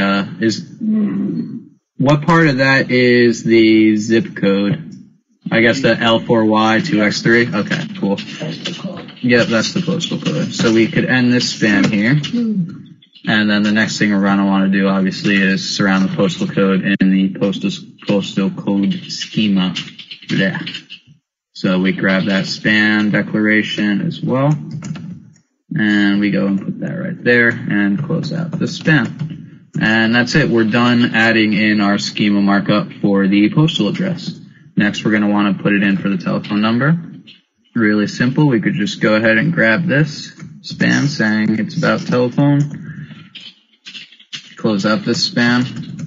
what part of that is the zip code? I guess the L4Y2X3. Okay, cool. Yep, that's the postal code. So we could end this span here. And then the next thing we're going to want to do, obviously, is surround the postal code in the postal code schema. Yeah. So we grab that span declaration as well. And we go and put that right there and close out the span. And that's it. We're done adding in our schema markup for the postal address. Next, we're going to want to put it in for the telephone number. Really simple. We could just go ahead and grab this span saying it's about telephone. Close out this span.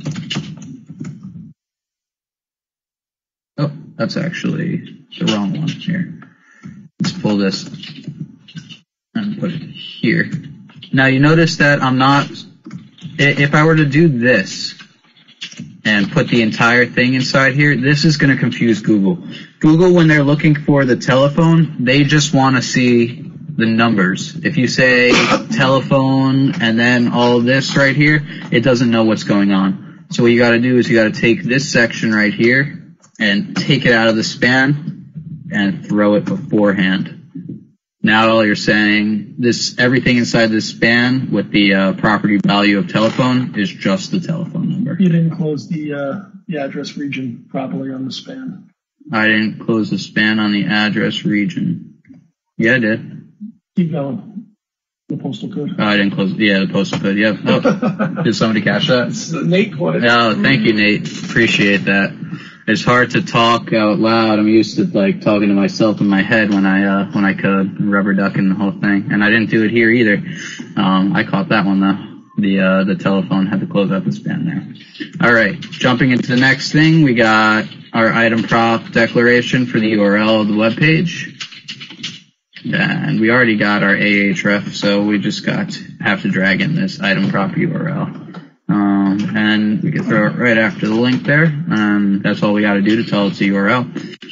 Oh, that's actually the wrong one here. Let's pull this and put it here. Now you notice that I'm not, if I were to do this and put the entire thing inside here, this is going to confuse Google. Google, when they're looking for the telephone, they just want to see the numbers. If you say telephone and then all of this right here, it doesn't know what's going on. So what you got to do is you got to take this section right here and take it out of the span and throw it beforehand. Now all you're saying, everything inside this span with the property value of telephone is just the telephone number. You didn't close the address region properly on the span. I didn't close the span on the address region. Yeah, I did. Keep going. The postal code. Oh, I didn't close. Yeah, the postal code. Yep. Oh, did somebody catch that? Nate caught it. Oh, thank you, Nate. Appreciate that. It's hard to talk out loud. I'm used to like talking to myself in my head when I code, rubber ducking the whole thing. And I didn't do it here either. I caught that one though. The telephone had to close out the span there. All right, jumping into the next thing, we got our item prop declaration for the URL of the web page. And we already got our Ahref, so we just have to drag in this item prop URL. And we can throw it right after the link there. That's all we got to do to tell it's a URL.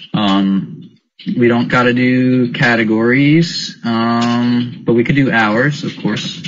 We don't got to do categories, but we could do hours, of course.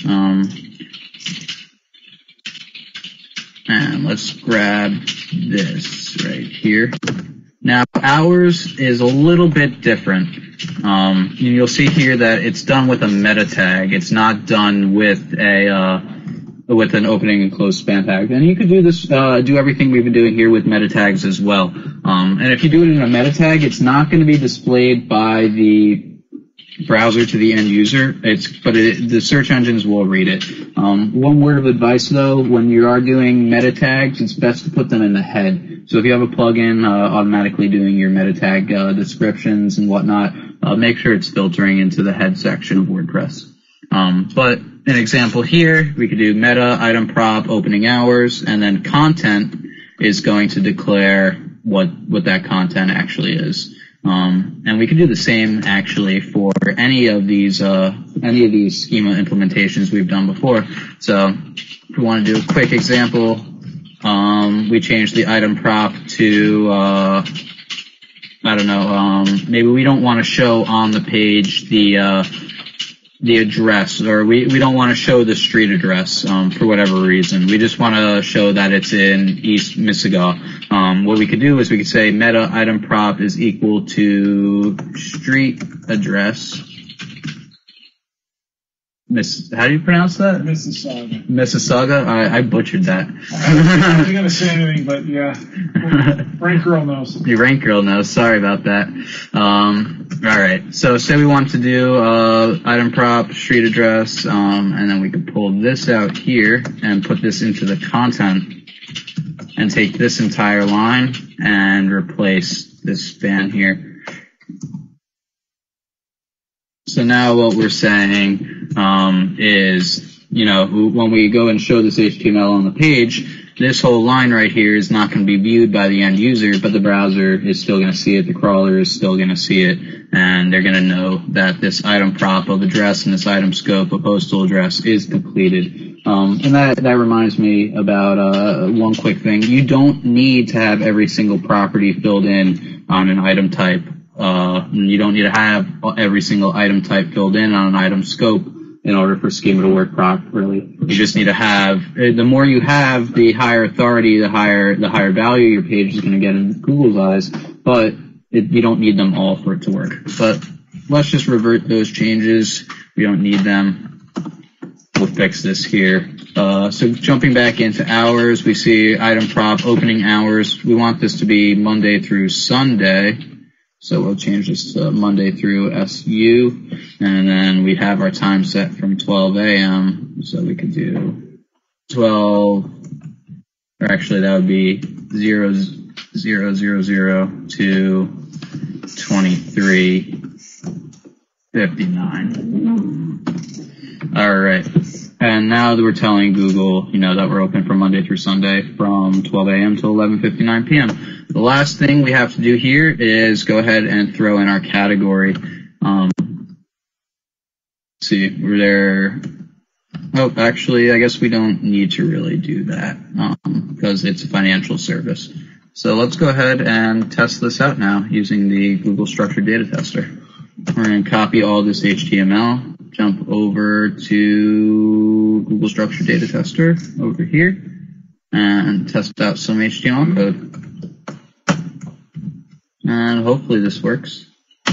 And let's grab this right here. Now, hours is a little bit different. You'll see here that it's done with a meta tag. It's not done with with an opening and close span tag. And you could do this, do everything we've been doing here with meta tags as well. And if you do it in a meta tag, it's not going to be displayed by the browser to the end user. The search engines will read it. One word of advice though, when you are doing meta tags, it's best to put them in the head. So if you have a plugin automatically doing your meta tag descriptions and whatnot, make sure it's filtering into the head section of WordPress. But an example here, we could do meta, item prop, opening hours, and then content is going to declare what that content actually is. And we could do the same actually for any of these schema implementations we've done before. So if we want to do a quick example, we change the item prop to, I don't know, maybe we don't want to show on the page the address, or we don't want to show the street address, for whatever reason. We just want to show that it's in East Mississauga. What we could do is we could say meta item prop is equal to street address. How do you pronounce that? Mississauga. Mississauga? I butchered that. I wasn't going to say anything, but yeah. Rank Girl knows. Your Rank Girl knows. Sorry about that. right. So say we want to do item prop, street address, and then we could pull this out here and put this into the content and take this entire line and replace this span here. So now what we're saying is, when we go and show this HTML on the page, this whole line right here is not going to be viewed by the end user, but the browser is still going to see it, the crawler is still going to see it, and they're going to know that this item prop of address and this item scope of postal address is completed. And that reminds me about one quick thing. You don't need to have every single property filled in on an item type. You don't need to have every single item type filled in on an item scope in order for schema to work properly. You just need to have, the more you have, the higher authority, the higher value your page is going to get in Google's eyes, but you don't need them all for it to work. But let's just revert those changes. We don't need them. We'll fix this here. So jumping back into hours, we see item prop opening hours. We want this to be Monday through Sunday. So we'll change this to Monday through SU, and then we have our time set from 12 a.m. So we could do 12, or actually that would be 0000 to 23:59. All right. And now that we're telling Google, that we're open from Monday through Sunday from 12 a.m. to 11:59 p.m. The last thing we have to do here is go ahead and throw in our category. See, we're there. Oh, actually, I guess we don't need to really do that because it's a financial service. So let's go ahead and test this out now using the Google Structured Data Tester. We're going to copy all this HTML, jump over to Google Structured Data Tester over here, and test out some HTML code. And hopefully this works.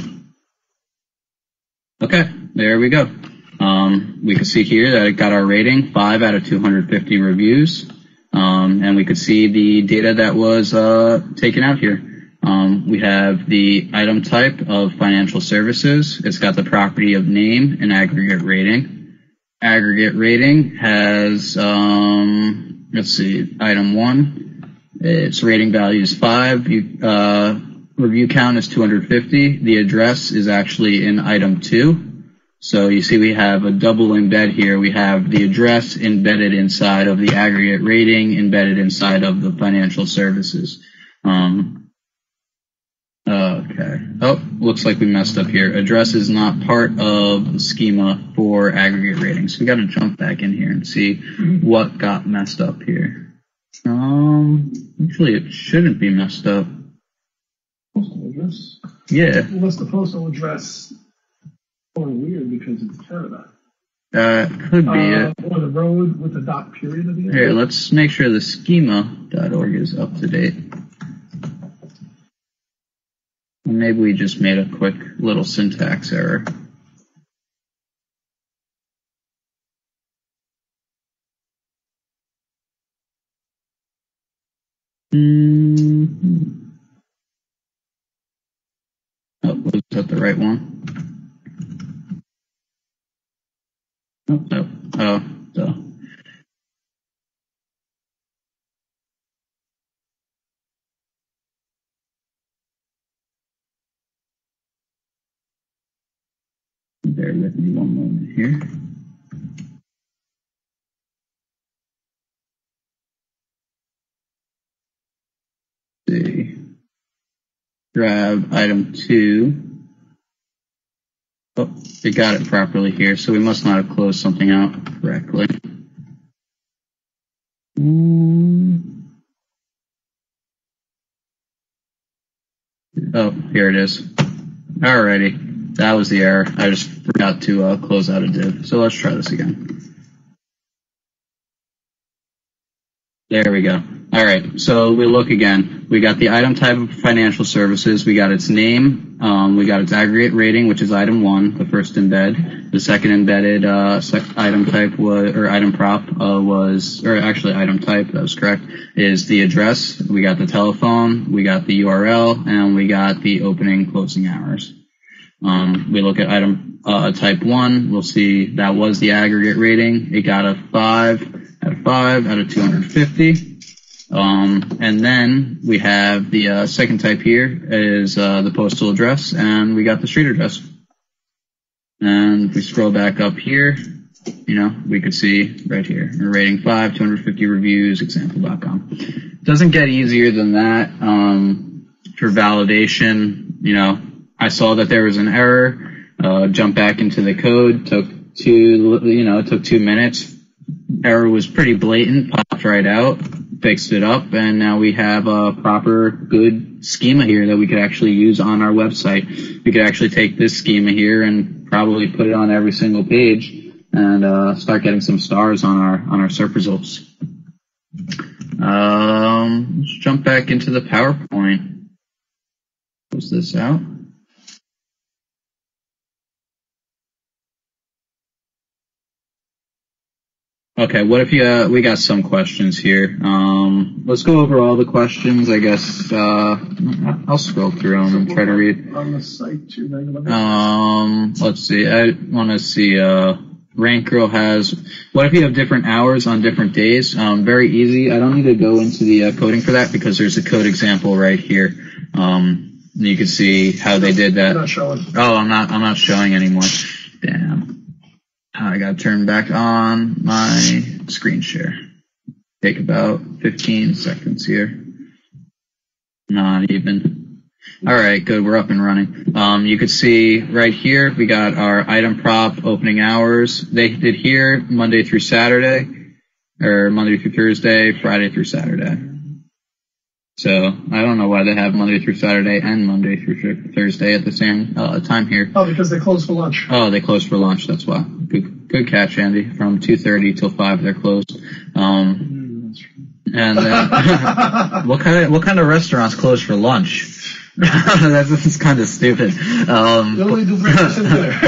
Okay, there we go. We can see here that it got our rating, 5 out of 250 reviews. And we could see the data that was taken out here. We have the item type of financial services. It's got the property of name and aggregate rating. Aggregate rating has, let's see, item 1. Its rating value is 5. Review count is 250. The address is actually in item 2. So you see we have a double embed here. We have the address embedded inside of the aggregate rating, embedded inside of the financial services. Okay. Oh, looks like we messed up here. Address is not part of the schema for aggregate rating. So we got to jump back in here and see what got messed up here. Actually it shouldn't be messed up. Postal address? Yeah. Unless the postal address going weird because it's Canada. Could be it. Or the road with the dot period at the end. Here, let's make sure the schema.org is up to date. Maybe we just made a quick little syntax error. Oh, was that the right one? Oh, no. Oh, duh. Bear with me one moment here. Let's see. Grab item 2. Oh, it got it properly here, so we must not have closed something out correctly. Oh, here it is. Alrighty. That was the error. I just forgot to close out a div. So let's try this again. There we go. All right. So we look again. We got the item type of financial services. We got its name. We got its aggregate rating, which is item 1, the first embed. The second embedded item type was, or item prop was, or actually item type, that was correct, is the address. We got the telephone. We got the URL, and we got the opening closing hours. We look at item type 1. We'll see that was the aggregate rating. It got a 5 out of 250. And then we have the second type here is the postal address, and we got the street address. And if we scroll back up here, we could see right here, rating 5, 250 reviews, example.com. Doesn't get easier than that. For validation, I saw that there was an error, jumped back into the code, took 2 minutes. Error was pretty blatant, popped right out, fixed it up, and now we have a proper good schema here that we could actually use on our website. We could actually take this schema here and probably put it on every single page and start getting some stars on our search results. Let's jump back into the PowerPoint. Close this out. Okay, what if we got some questions here. Let's go over all the questions, I guess. I'll scroll through them and try to read. On the site too, let's see. I want to see, Rank Girl has, what if you have different hours on different days? Very easy. I don't need to go into the coding for that because there's a code example right here. You can see how they did that. You're not showing. Oh, I'm not showing anymore. Damn. I gotta turn back on my screen share. Take about 15 seconds here. Not even. Alright, good, we're up and running. You could see right here, we got our item prop opening hours. They did here Monday through Saturday, or Monday through Thursday, Friday through Saturday. So, I don't know why they have Monday through Saturday and Monday through Thursday at the same time here. Oh, because they close for lunch. Oh, they close for lunch, that's why. Good catch, Andy. From 2:30 till 5 they're closed. And what kind of restaurants close for lunch? That's kind of stupid. They only do breakfast and dinner.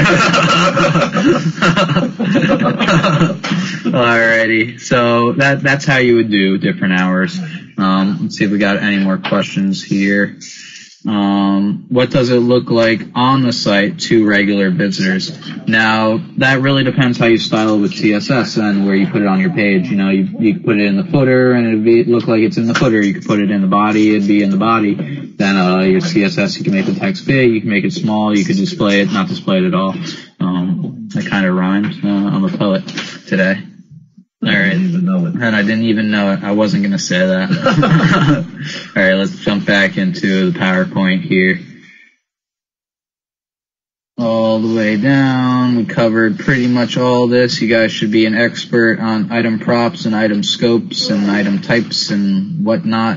Alrighty, so that's how you would do different hours. Let's see if we got any more questions here. What does it look like on the site to regular visitors? Now, that really depends how you style it with CSS and where you put it on your page. You could put it in the footer and it'd look like it's in the footer. You could put it in the body, it'd be in the body. Then, your CSS, you can make the text big, you can make it small, you could display it, not display it at all. That kind of rhymed. I'm a poet today. All right. I didn't even know it. And I didn't even know it. I wasn't going to say that. All right, let's jump back into the PowerPoint here. All the way down, we covered pretty much all this. You guys should be an expert on item props and item scopes and item types and whatnot.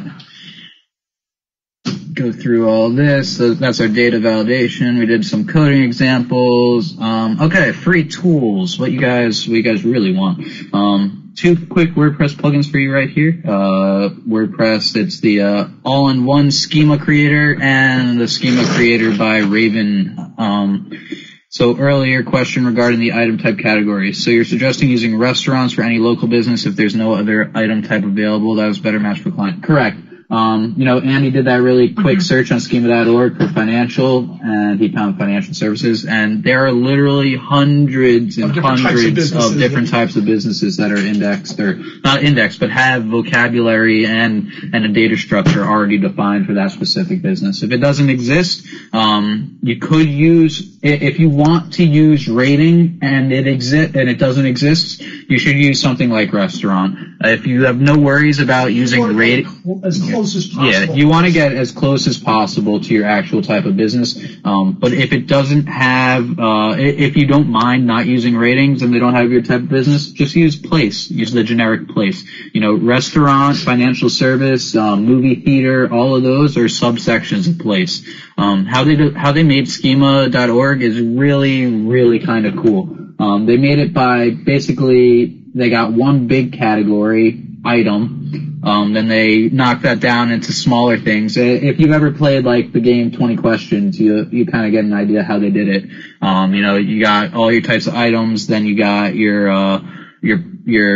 Go through all this. So that's our data validation. We did some coding examples. Okay, free tools. What you guys really want. 2 quick WordPress plugins for you right here. WordPress, it's the all-in-one schema creator and the schema creator by Raven. So earlier question regarding the item type categories. So you're suggesting using restaurants for any local business if there's no other item type available. That was better match for client. Correct. Andy did that really quick search on schema.org for financial, and he found financial services, and there are literally hundreds and hundreds of different types of businesses that are indexed, or not indexed, but have vocabulary and a data structure already defined for that specific business. If it doesn't exist, you could use, if you want to use rating and it doesn't exist, you should use something like restaurant. If you have no worries about using rating, as close as possible. Yeah, you want to get as close as possible to your actual type of business. But if it doesn't have, if you don't mind not using ratings and they don't have your type of business, just use place. Use the generic place. Restaurant, financial service, movie theater, all of those are subsections of place. How they made schema.org is really, really kind of cool. They made it by basically, they got one big category, item, then they knocked that down into smaller things. If you've ever played like the game 20 Questions, you kind of get an idea how they did it. You got all your types of items, then you got your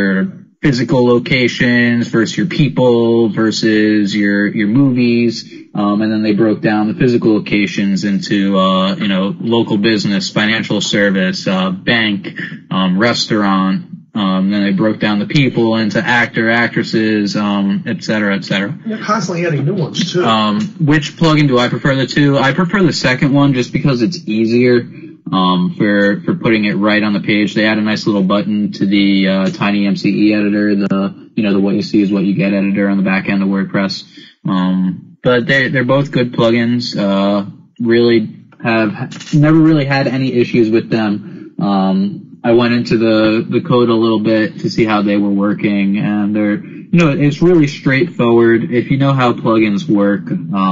physical locations versus your people versus your movies. And then they broke down the physical locations into, local business, financial service, bank, restaurant. Then they broke down the people into actor, actresses, et cetera, et cetera. You're constantly adding new ones too. Which plugin do I prefer the two? I prefer the second one just because it's easier, for putting it right on the page. They add a nice little button to the, TinyMCE editor, the what you see is what you get editor on the back end of WordPress. But they're both good plugins. Really have never really had any issues with them. I went into the code a little bit to see how they were working, and they're, it's really straightforward. If you know how plugins work,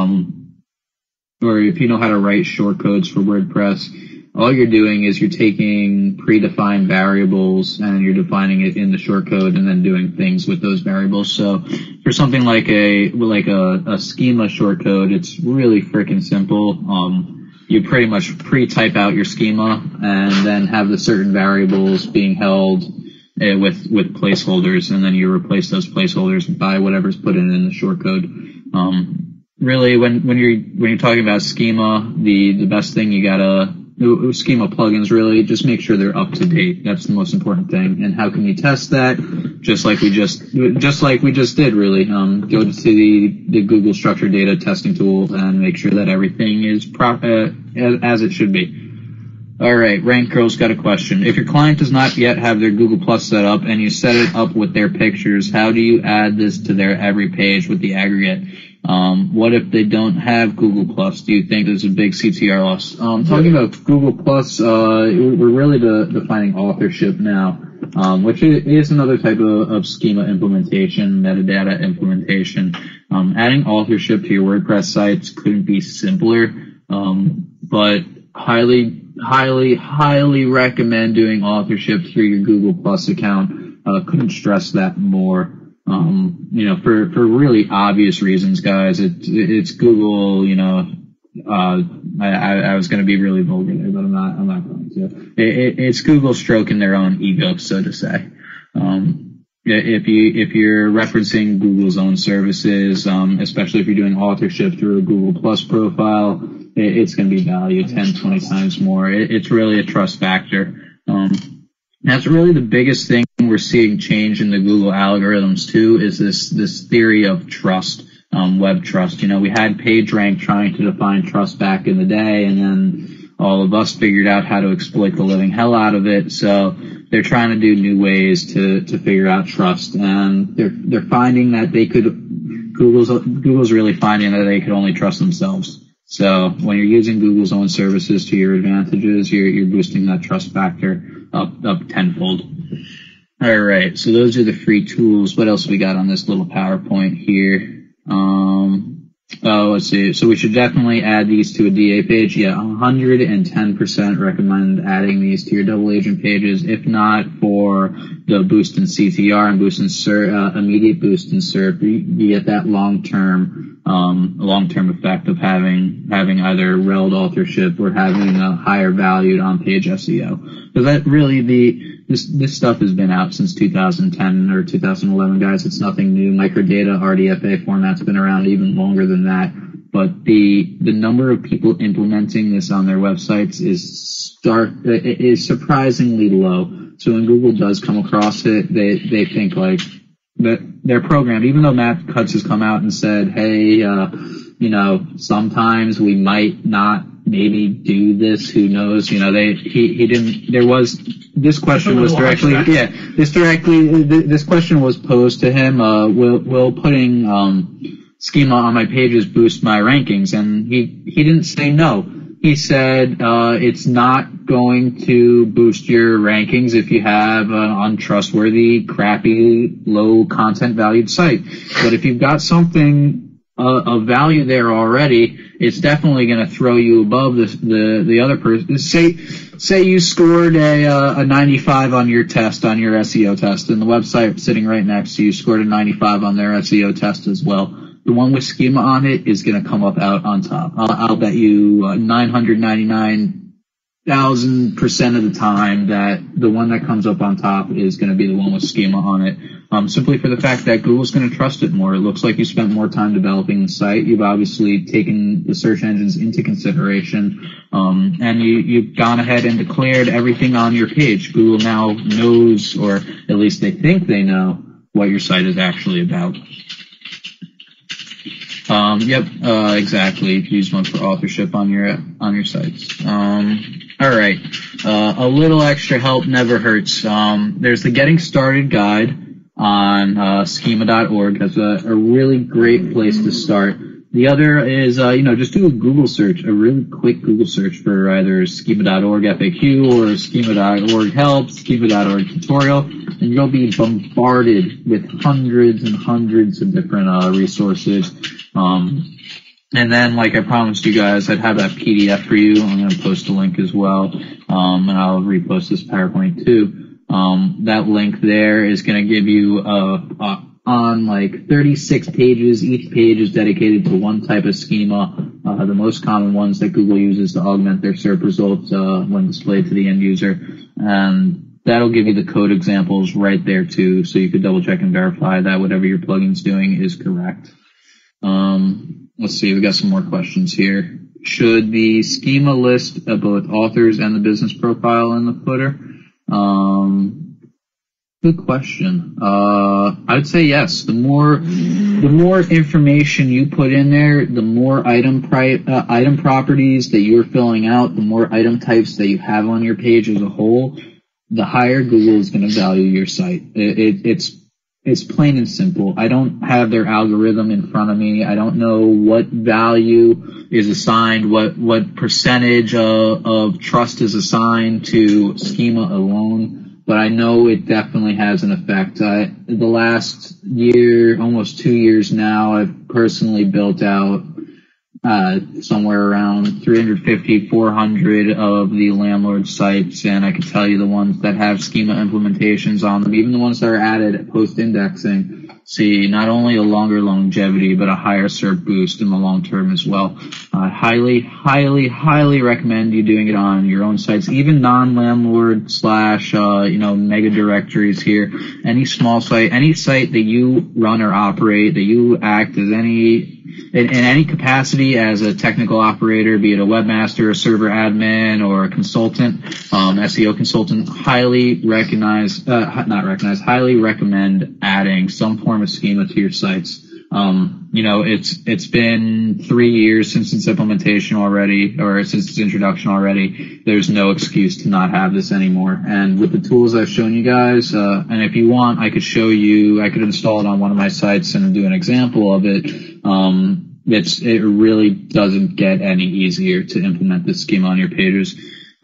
or if you know how to write shortcodes for WordPress, all you're doing is you're taking predefined variables and you're defining it in the shortcode and then doing things with those variables. So for something like a schema shortcode, it's really freaking simple. You pretty much pre-type out your schema and then have the certain variables being held with placeholders, and then you replace those placeholders by whatever's put in the shortcode. Really, when you're talking about schema, the best thing schema plugins, really just make sure they're up to date. That's the most important thing. And how can you test that? Just like we just did, really. Go to the Google Structured Data Testing tool and make sure that everything is as it should be. All right, Rank Girl's got a question. If your client does not yet have their Google Plus set up and you set it up with their pictures, how do you add this to their every page with the aggregate? What if they don't have Google Plus? Do you think there's a big CTR loss? Talking about Google Plus, we're really defining authorship now, which is another type of schema implementation, metadata implementation. Adding authorship to your WordPress sites couldn't be simpler, but highly recommend doing authorship through your Google Plus account. Couldn't stress that more. For really obvious reasons, guys. It's Google, I was going to be really vulgar there, but I'm not going to. It's Google stroking their own ego, so to say. If you're referencing Google's own services, especially if you're doing authorship through a Google Plus profile, it's going to be valued 10, 20 times more. It's really a trust factor. That's really the biggest thing we're seeing change in the Google algorithms too, is this theory of trust, web trust. We had PageRank trying to define trust back in the day, and then all of us figured out how to exploit the living hell out of it. So they're trying to do new ways to figure out trust, and they're finding that Google's really finding that they could only trust themselves. So when you're using Google's own services to your advantages, you're boosting that trust factor up tenfold. All right, so those are the free tools. What else we got on this little PowerPoint here? Let's see. So we should definitely add these to a DA page. Yeah, 110% recommend adding these to your double agent pages. If not for the boost in CTR and boost in immediate boost in SERP, you get that long-term effect of having either rel authorship or having a higher valued on-page SEO. Because that really this stuff has been out since 2010 or 2011, guys. It's nothing new. Microdata RDFA format's been around even longer than that. But the number of people implementing this on their websites is surprisingly low. So when Google does come across it, they think like that their program, even though Matt Cutts has come out and said, hey, sometimes we might not maybe do this, who knows, he didn't, this question was this question was posed to him, will putting, schema on my pages boost my rankings? And he didn't say no. He said, it's not going to boost your rankings if you have an untrustworthy, crappy, low content valued site. But if you've got something of value there already, it's definitely going to throw you above the other person. Say you scored a 95 on your test, on your SEO test, and the website sitting right next to you scored a 95 on their SEO test as well. The one with schema on it is going to come up out on top. I'll bet you 999 1,000% of the time that the one that comes up on top is going to be the one with schema on it. Simply for the fact that Google's going to trust it more. It looks like you spent more time developing the site. You've obviously taken the search engines into consideration, and you've gone ahead and declared everything on your page. Google now knows, or at least they think they know, what your site is actually about. Exactly. Use one for authorship on your sites. All right. A little extra help never hurts. There's the Getting Started guide on schema.org. That's a really great place to start. The other is, just do a Google search, a really quick Google search for either schema.org FAQ or schema.org help, schema.org tutorial, and you'll be bombarded with hundreds and hundreds of different resources. And then, like I promised you guys, I'd have that PDF for you. I'm going to post a link as well, and I'll repost this PowerPoint too. That link there is going to give you on like 36 pages. Each page is dedicated to one type of schema, the most common ones that Google uses to augment their SERP results when displayed to the end user. And that'll give you the code examples right there too, so you could double check and verify that whatever your plugin's doing is correct. Let's see, we got some more questions here. Should the schema list both authors and the business profile in the footer? Good question. I'd say yes. The more information you put in there, the more item properties that you're filling out, the more item types that you have on your page as a whole, the higher Google is going to value your site. It's plain and simple. I don't have their algorithm in front of me. I don't know what value is assigned, what percentage of trust is assigned to schema alone, but I know it definitely has an effect. The last year, almost 2 years now, I've personally built out somewhere around 350, 400 of the landlord sites, and I can tell you the ones that have schema implementations on them, even the ones that are added post-indexing, see not only a longer longevity, but a higher SERP boost in the long term as well. I highly, highly, highly recommend you doing it on your own sites, even non-landlord / mega directories here. Any small site, any site that you run or operate, that you act as in any capacity as a technical operator, be it a webmaster, a server admin, or a consultant, SEO consultant, highly recommend adding some form of schema to your sites. It's been 3 years since its implementation already, or since its introduction already. There's no excuse to not have this anymore. And with the tools I've shown you guys, and if you want, I could install it on one of my sites and do an example of it. It really doesn't get any easier to implement this schema on your pages.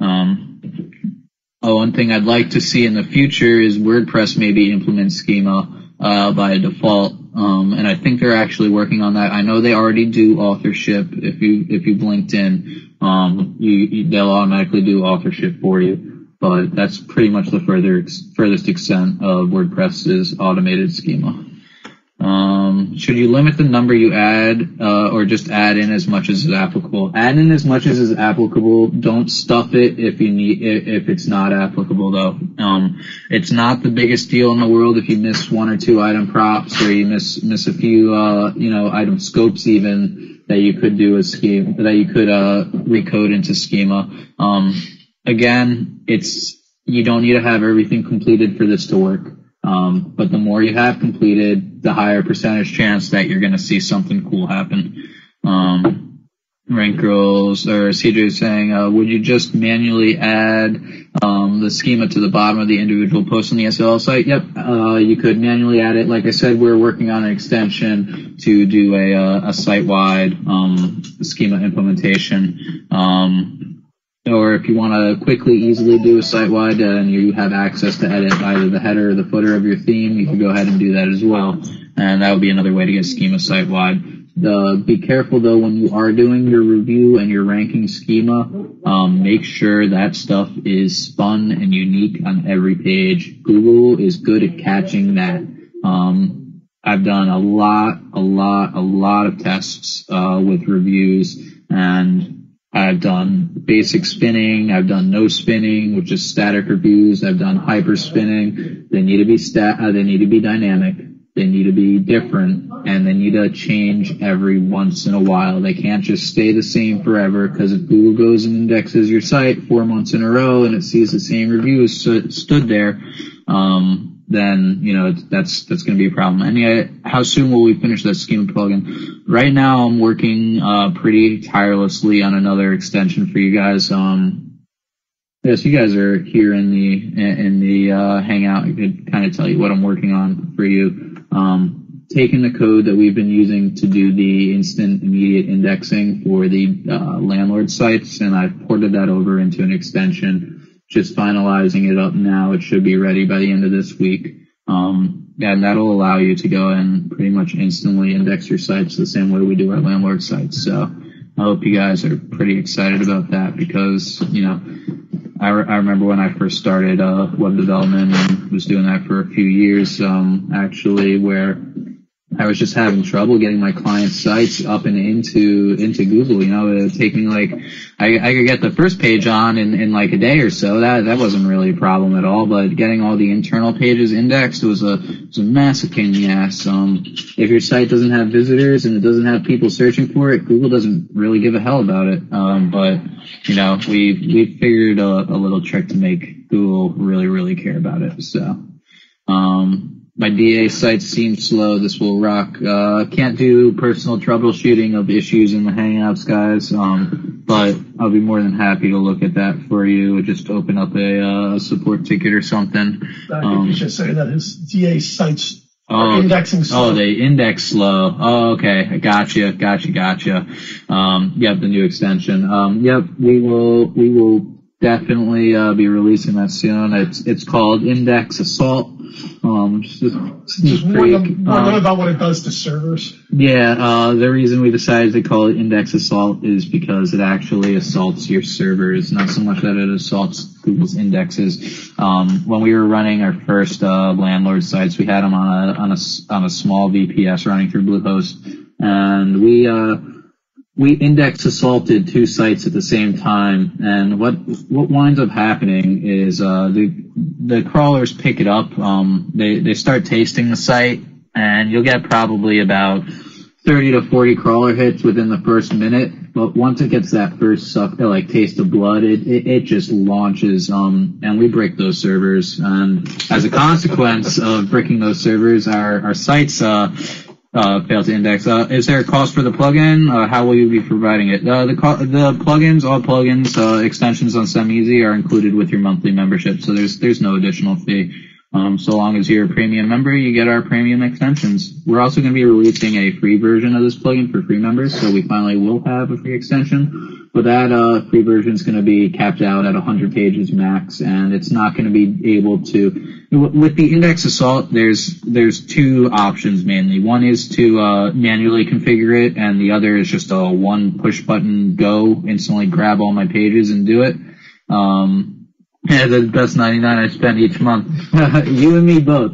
One thing I'd like to see in the future is WordPress maybe implement schema by default, and I think they're actually working on that. I know they already do authorship. If you've linked in, they'll automatically do authorship for you. But that's pretty much the furthest extent of WordPress's automated schema. Should you limit the number you add, or just add in as much as is applicable? Add in as much as is applicable. Don't stuff it if it's not applicable though. It's not the biggest deal in the world if you miss 1 or 2 item props, or you miss a few, item scopes even that you could do a schema, that you could, recode into schema. Again, you don't need to have everything completed for this to work. But the more you have completed, the higher percentage chance that you're going to see something cool happen. Rank girls, or CJ is saying, would you just manually add the schema to the bottom of the individual post on the SEO site? Yep, you could manually add it. Like I said, we're working on an extension to do a site-wide schema implementation. Or if you want to quickly, easily do a site-wide and you have access to edit either the header or the footer of your theme, you can go ahead and do that as well. And that would be another way to get schema site-wide. Be careful though when you are doing your review and your ranking schema. Make sure that stuff is spun and unique on every page. Google is good at catching that. I've done a lot of tests with reviews, and I've done basic spinning. I've done no spinning, which is static reviews. I've done hyper spinning. They need to be they need to be dynamic. They need to be different, and they need to change every once in a while. They can't just stay the same forever, because if Google goes and indexes your site 4 months in a row and it sees the same reviews stood there, then, you know, that's going to be a problem. And how soon will we finish that schema plugin? Right now I'm working, pretty tirelessly on another extension for you guys. Yes, you guys are here in the Hangout. I could kind of tell you what I'm working on for you. Taking the code that we've been using to do the instant immediate indexing for the landlord sites, and I've ported that over into an extension. Just finalizing it up now. It should be ready by the end of this week. And that'll allow you to go and pretty much instantly index your sites the same way we do our landlord sites. So I hope you guys are pretty excited about that, because, you know, I remember when I first started web development and was doing that for a few years, actually, where I was just having trouble getting my clients' sites up and into Google. You know, it would take me like, I could get the first page on in like a day or so. That wasn't really a problem at all. But getting all the internal pages indexed was a massive pain in the ass. If your site doesn't have visitors and it doesn't have people searching for it, Google doesn't really give a hell about it. But you know, we figured a little trick to make Google really, really care about it. So, my DA sites seem slow. This will rock. Can't do personal troubleshooting of issues in the Hangouts, guys. But I'll be more than happy to look at that for you. Just open up a support ticket or something. I think you should say that his DA sites are indexing slow. Oh, they index slow. Oh, okay. Gotcha. Yep, the new extension. Yep, we will definitely be releasing that soon. It's called Index Assault. Just more about what it does to servers. Yeah, the reason we decided to call it Index Assault is because it actually assaults your servers, not so much that it assaults Google's indexes. When we were running our first landlord sites, we had them on a small VPS running through Bluehost, and we index assaulted 2 sites at the same time, and what winds up happening is the crawlers pick it up. They start tasting the site, and you'll get probably about 30 to 40 crawler hits within the first minute. But once it gets that first taste of blood, it just launches. And we break those servers, and as a consequence of breaking those servers, our sites fail to index. Is there a cost for the plugin? How will you be providing it? The plugins, all plugins, extensions on SemEasy are included with your monthly membership, so there's no additional fee. So long as you're a premium member, you get our premium extensions. We're also going to be releasing a free version of this plugin for free members, so we finally will have a free extension. But that free version is going to be capped out at 100 pages max, and it's not going to be able to. With the Index Assault, there's 2 options mainly. One is to manually configure it, and the other is just a one push button go, instantly grab all my pages and do it. Yeah, the best 99 I spend each month. You and me both.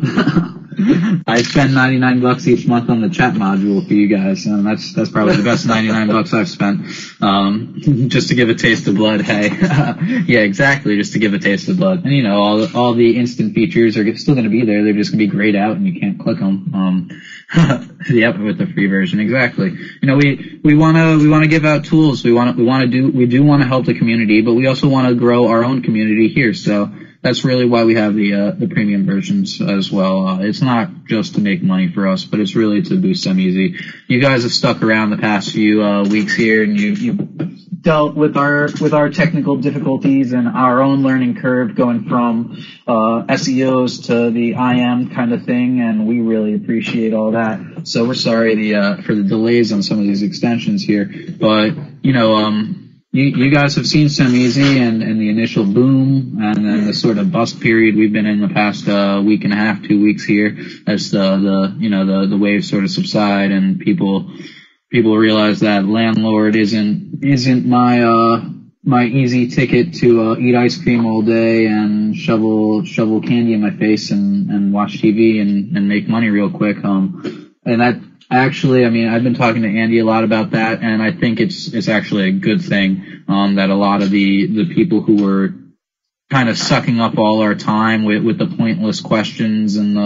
I spend $99 each month on the chat module for you guys, and that's probably the best $99 I've spent. Just to give a taste of blood. Hey, yeah, exactly. Just to give a taste of blood, and you know, all the instant features are still going to be there. They're just going to be grayed out, and you can't click them. Yep, with the free version, exactly. You know, we want to give out tools. We do want to help the community, but we also want to grow our own community here. So that's really why we have the premium versions as well. It's not just to make money for us, but it's really to boost SemEasy. You guys have stuck around the past few weeks here, and you dealt with our technical difficulties and our own learning curve going from SEOs to the IM kind of thing, and we really appreciate all that. So we're sorry for the delays on some of these extensions here, but you know, you guys have seen SemEasy and the initial boom and then the sort of bust period we've been in the past week and a half, 2 weeks here, as the waves sort of subside and people realize that landlord isn't my easy ticket to eat ice cream all day and shovel candy in my face and watch TV and make money real quick. And Actually, I mean, I've been talking to Andy a lot about that, and I think it's actually a good thing, that a lot of the people who were kind of sucking up all our time with the pointless questions and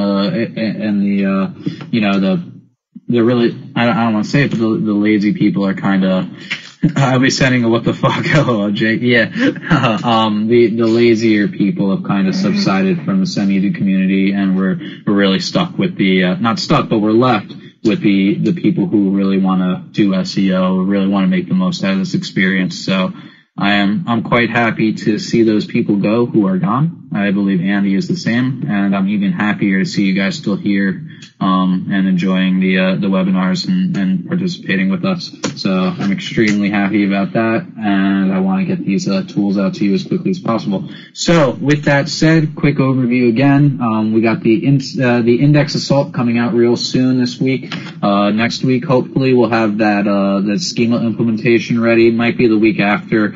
the really, I don't want to say it, but the lazy people are kind of, I'll be sending a what the fuck, hello, Jake, yeah, the lazier people have kind of subsided from the SEMI community, and we're really stuck with not stuck, but we're left with the people who really want to do SEO, really want to make the most out of this experience. So I'm quite happy to see those people go who are gone. I believe Andy is the same, and I'm even happier to see you guys still here, and enjoying the webinars and participating with us. So I'm extremely happy about that, and I want to get these tools out to you as quickly as possible. So with that said, quick overview again. We got the Index Assault coming out real soon this week. Next week, hopefully, we'll have that schema implementation ready. Might be the week after.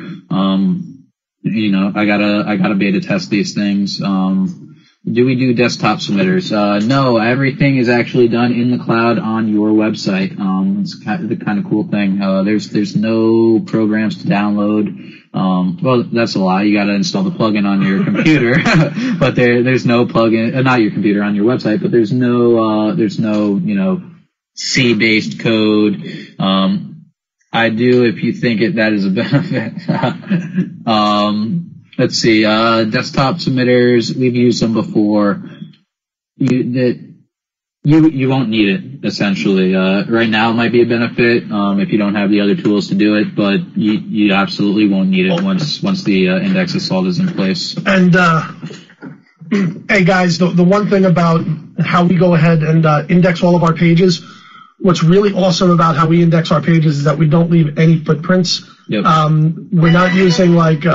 I gotta beta test these things. Do we do desktop submitters? No, everything is actually done in the cloud on your website. It's the kind of cool thing. There's no programs to download. Well, that's a lie. You gotta install the plugin on your computer, but there's no plugin, not your computer, on your website, but there's no, C-based code. I do, if you think that is a benefit. Let's see, desktop submitters, we've used them before. You won't need it, essentially. Right now it might be a benefit, if you don't have the other tools to do it, but you absolutely won't need it once the Index Assault is in place. And, hey guys, the one thing about how we go ahead and index all of our pages, what's really awesome about how we index our pages is that we don't leave any footprints. Yep. We're not using linking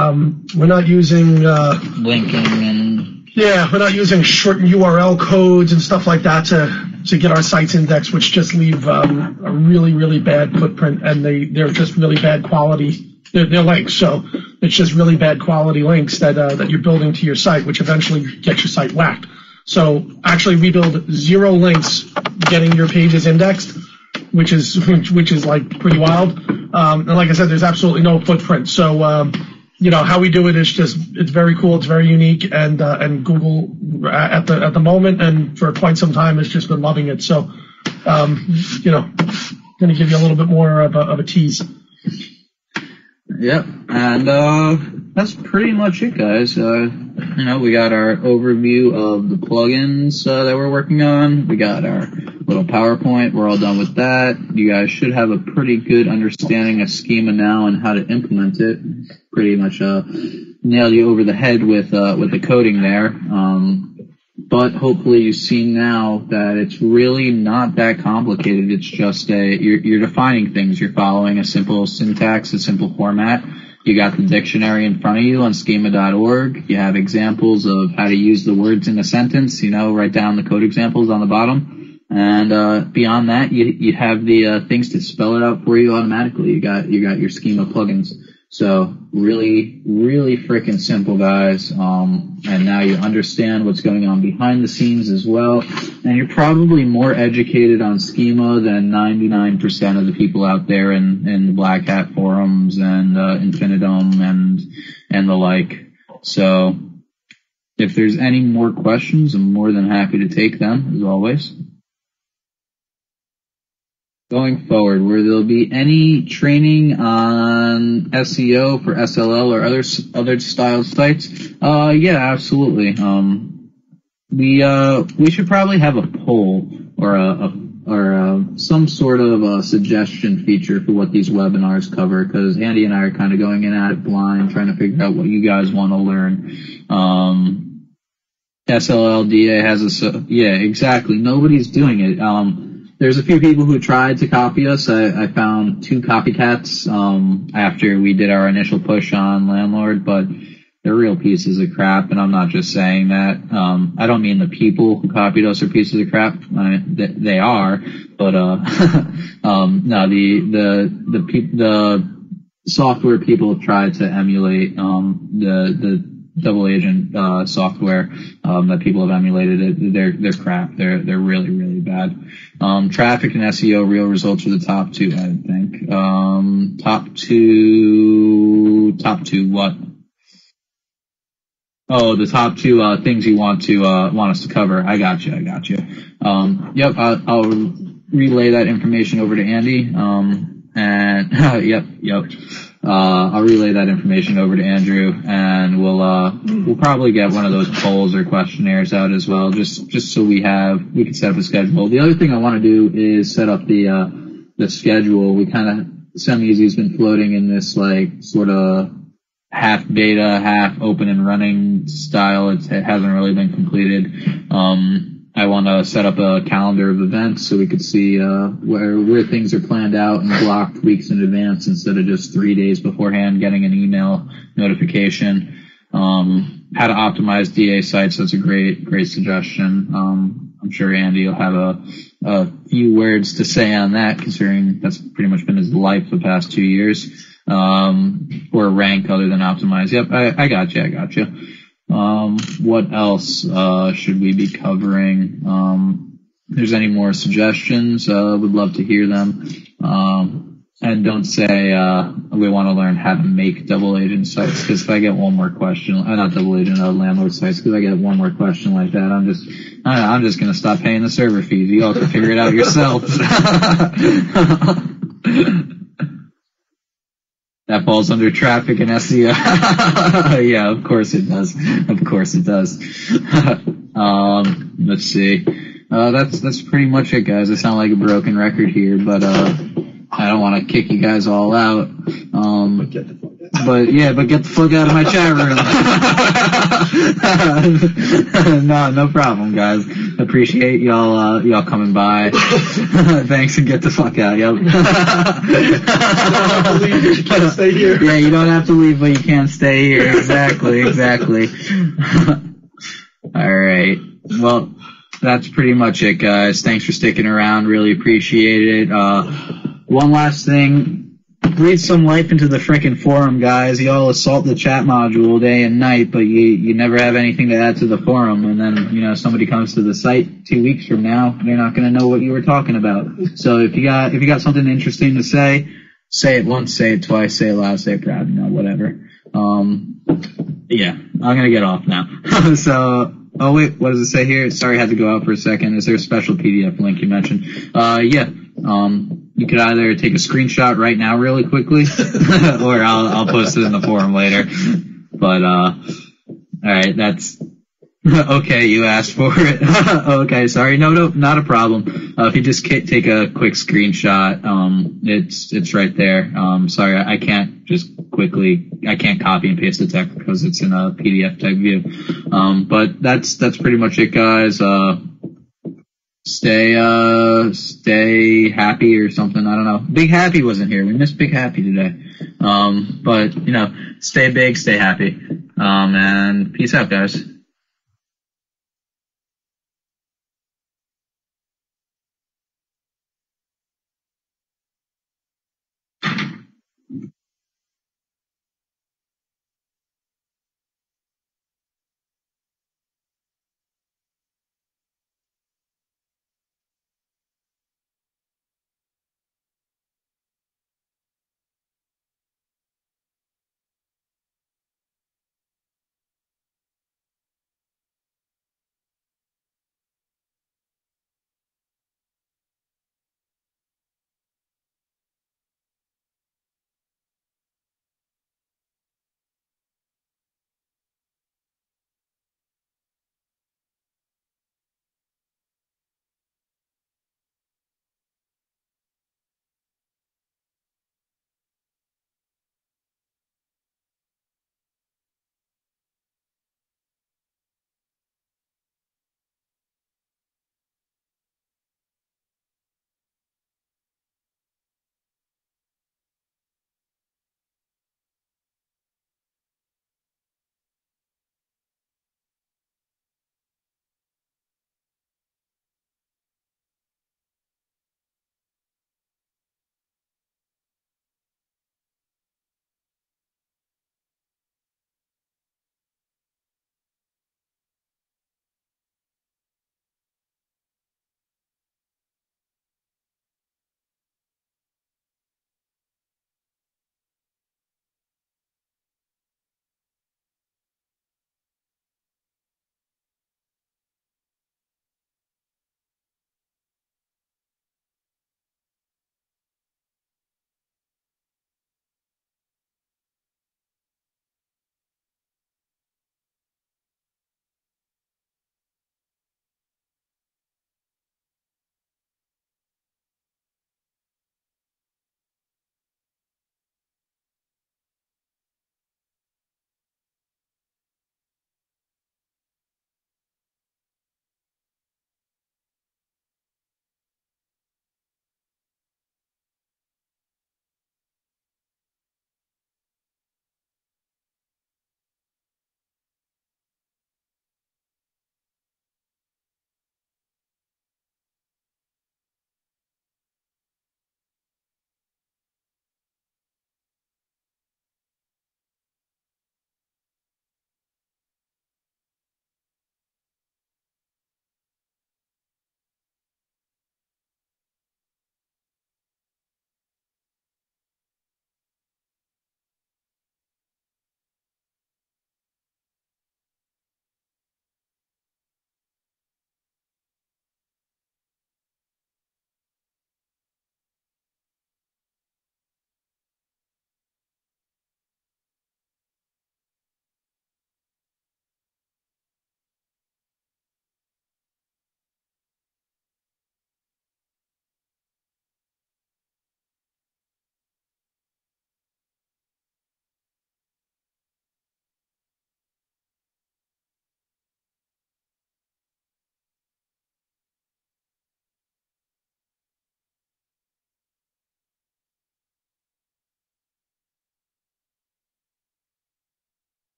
and we're not using shortened URL codes and stuff like that to get our sites indexed, which just leave a really, really bad footprint, and they're just really bad quality. They're links, so it's just really bad quality links that you're building to your site, which eventually get your site whacked. So actually, we build 0 links getting your pages indexed, which is like pretty wild. And like I said, there's absolutely no footprint. So how we do it is it's very cool, it's very unique, and Google at the moment and for quite some time has just been loving it. So going to give you a little bit more of a tease. Yep, and that's pretty much it, guys. We got our overview of the plugins that we're working on. We got our little PowerPoint. We're all done with that. You guys should have a pretty good understanding of schema now and how to implement it. Pretty much nailed you over the head with the coding there. But hopefully you've seen now that it's really not that complicated. It's just you're defining things. You're following a simple syntax, a simple format. You got the dictionary in front of you on schema.org. You have examples of how to use the words in a sentence. Write down the code examples on the bottom. And beyond that, you have the things to spell it out for you automatically. You got your schema plugins. So really, really freaking simple, guys. And now you understand what's going on behind the scenes as well. And you're probably more educated on schema than 99% of the people out there in the Black Hat forums and Infinidome and the like. So if there's any more questions, I'm more than happy to take them, as always. Going forward, where there'll be any training on SEO for SLL or other style sites? Yeah, absolutely. We should probably have a poll or some sort of a suggestion feature for what these webinars cover, because Andy and I are kind of going in at it blind, trying to figure out what you guys want to learn. SLLDA has yeah, exactly. Nobody's doing it. There's a few people who tried to copy us. I found 2 copycats after we did our initial push on Landlord, but they're real pieces of crap, and I'm not just saying that. I don't mean the people who copied us are pieces of crap. They are, but no, the software people tried to emulate the double agent software that people have emulated. They're crap. They're really, really bad. Traffic and SEO real results are the top two, I think. Top two what? Oh, the top two things you want us to cover. I got you. Yep, I'll relay that information over to Andy. And yep. I'll relay that information over to Andrew, and we'll probably get one of those polls or questionnaires out as well, just so we can set up a schedule. The other thing I want to do is set up the schedule. We kind of, SemEasy's been floating in this like sort of half beta, half open and running style. It hasn't really been completed. I want to set up a calendar of events so we could see where things are planned out and blocked weeks in advance instead of just 3 days beforehand getting an email notification. How to optimize DA sites, that's a great Mm-hmm. suggestion. I'm sure Andy will have a few words to say on that, considering that's pretty much been his life the past 2 years. Or rank other than optimize. Yep, I got you. What else should we be covering? If there's any more suggestions, would love to hear them. And don't say we want to learn how to make double agent sites, because if I get one more question, not double agent, landlord sites, because I get one more question like that, I'm just gonna stop paying the server fees. You all can figure it out yourselves. That falls under traffic and SEO. Yeah, of course it does. Let's see. That's pretty much it, guys. I sound like a broken record here, but I don't want to kick you guys all out. But get the fuck out of my chat room. No problem, guys. Appreciate y'all coming by. Thanks, and get the fuck out. Yep. You can't stay here. Yeah, you don't have to leave, but you can't stay here. Exactly. All right. Well, that's pretty much it, guys. Thanks for sticking around. Really appreciate it. One last thing. Breathe some life into the frickin' forum, guys. Y'all assault the chat module day and night, but you never have anything to add to the forum. And then, somebody comes to the site 2 weeks from now, they're not going to know what you were talking about. So if you got something interesting to say it once, say it twice, say it loud, say it proud, whatever. Yeah, I'm going to get off now. So, oh wait, what does it say here? Sorry, I had to go out for a second. Is there a special PDF link you mentioned? Yeah. You could either take a screenshot right now really quickly, or I'll post it in the forum later. But, alright, that's, okay, you asked for it. Okay, sorry, no, not a problem. If you just take a quick screenshot, it's right there. Sorry, I can't copy and paste the text because it's in a PDF type view. But that's pretty much it, guys. Stay happy or something. I don't know. Big Happy wasn't here. We missed Big Happy today. But stay big, stay happy. And peace out, guys.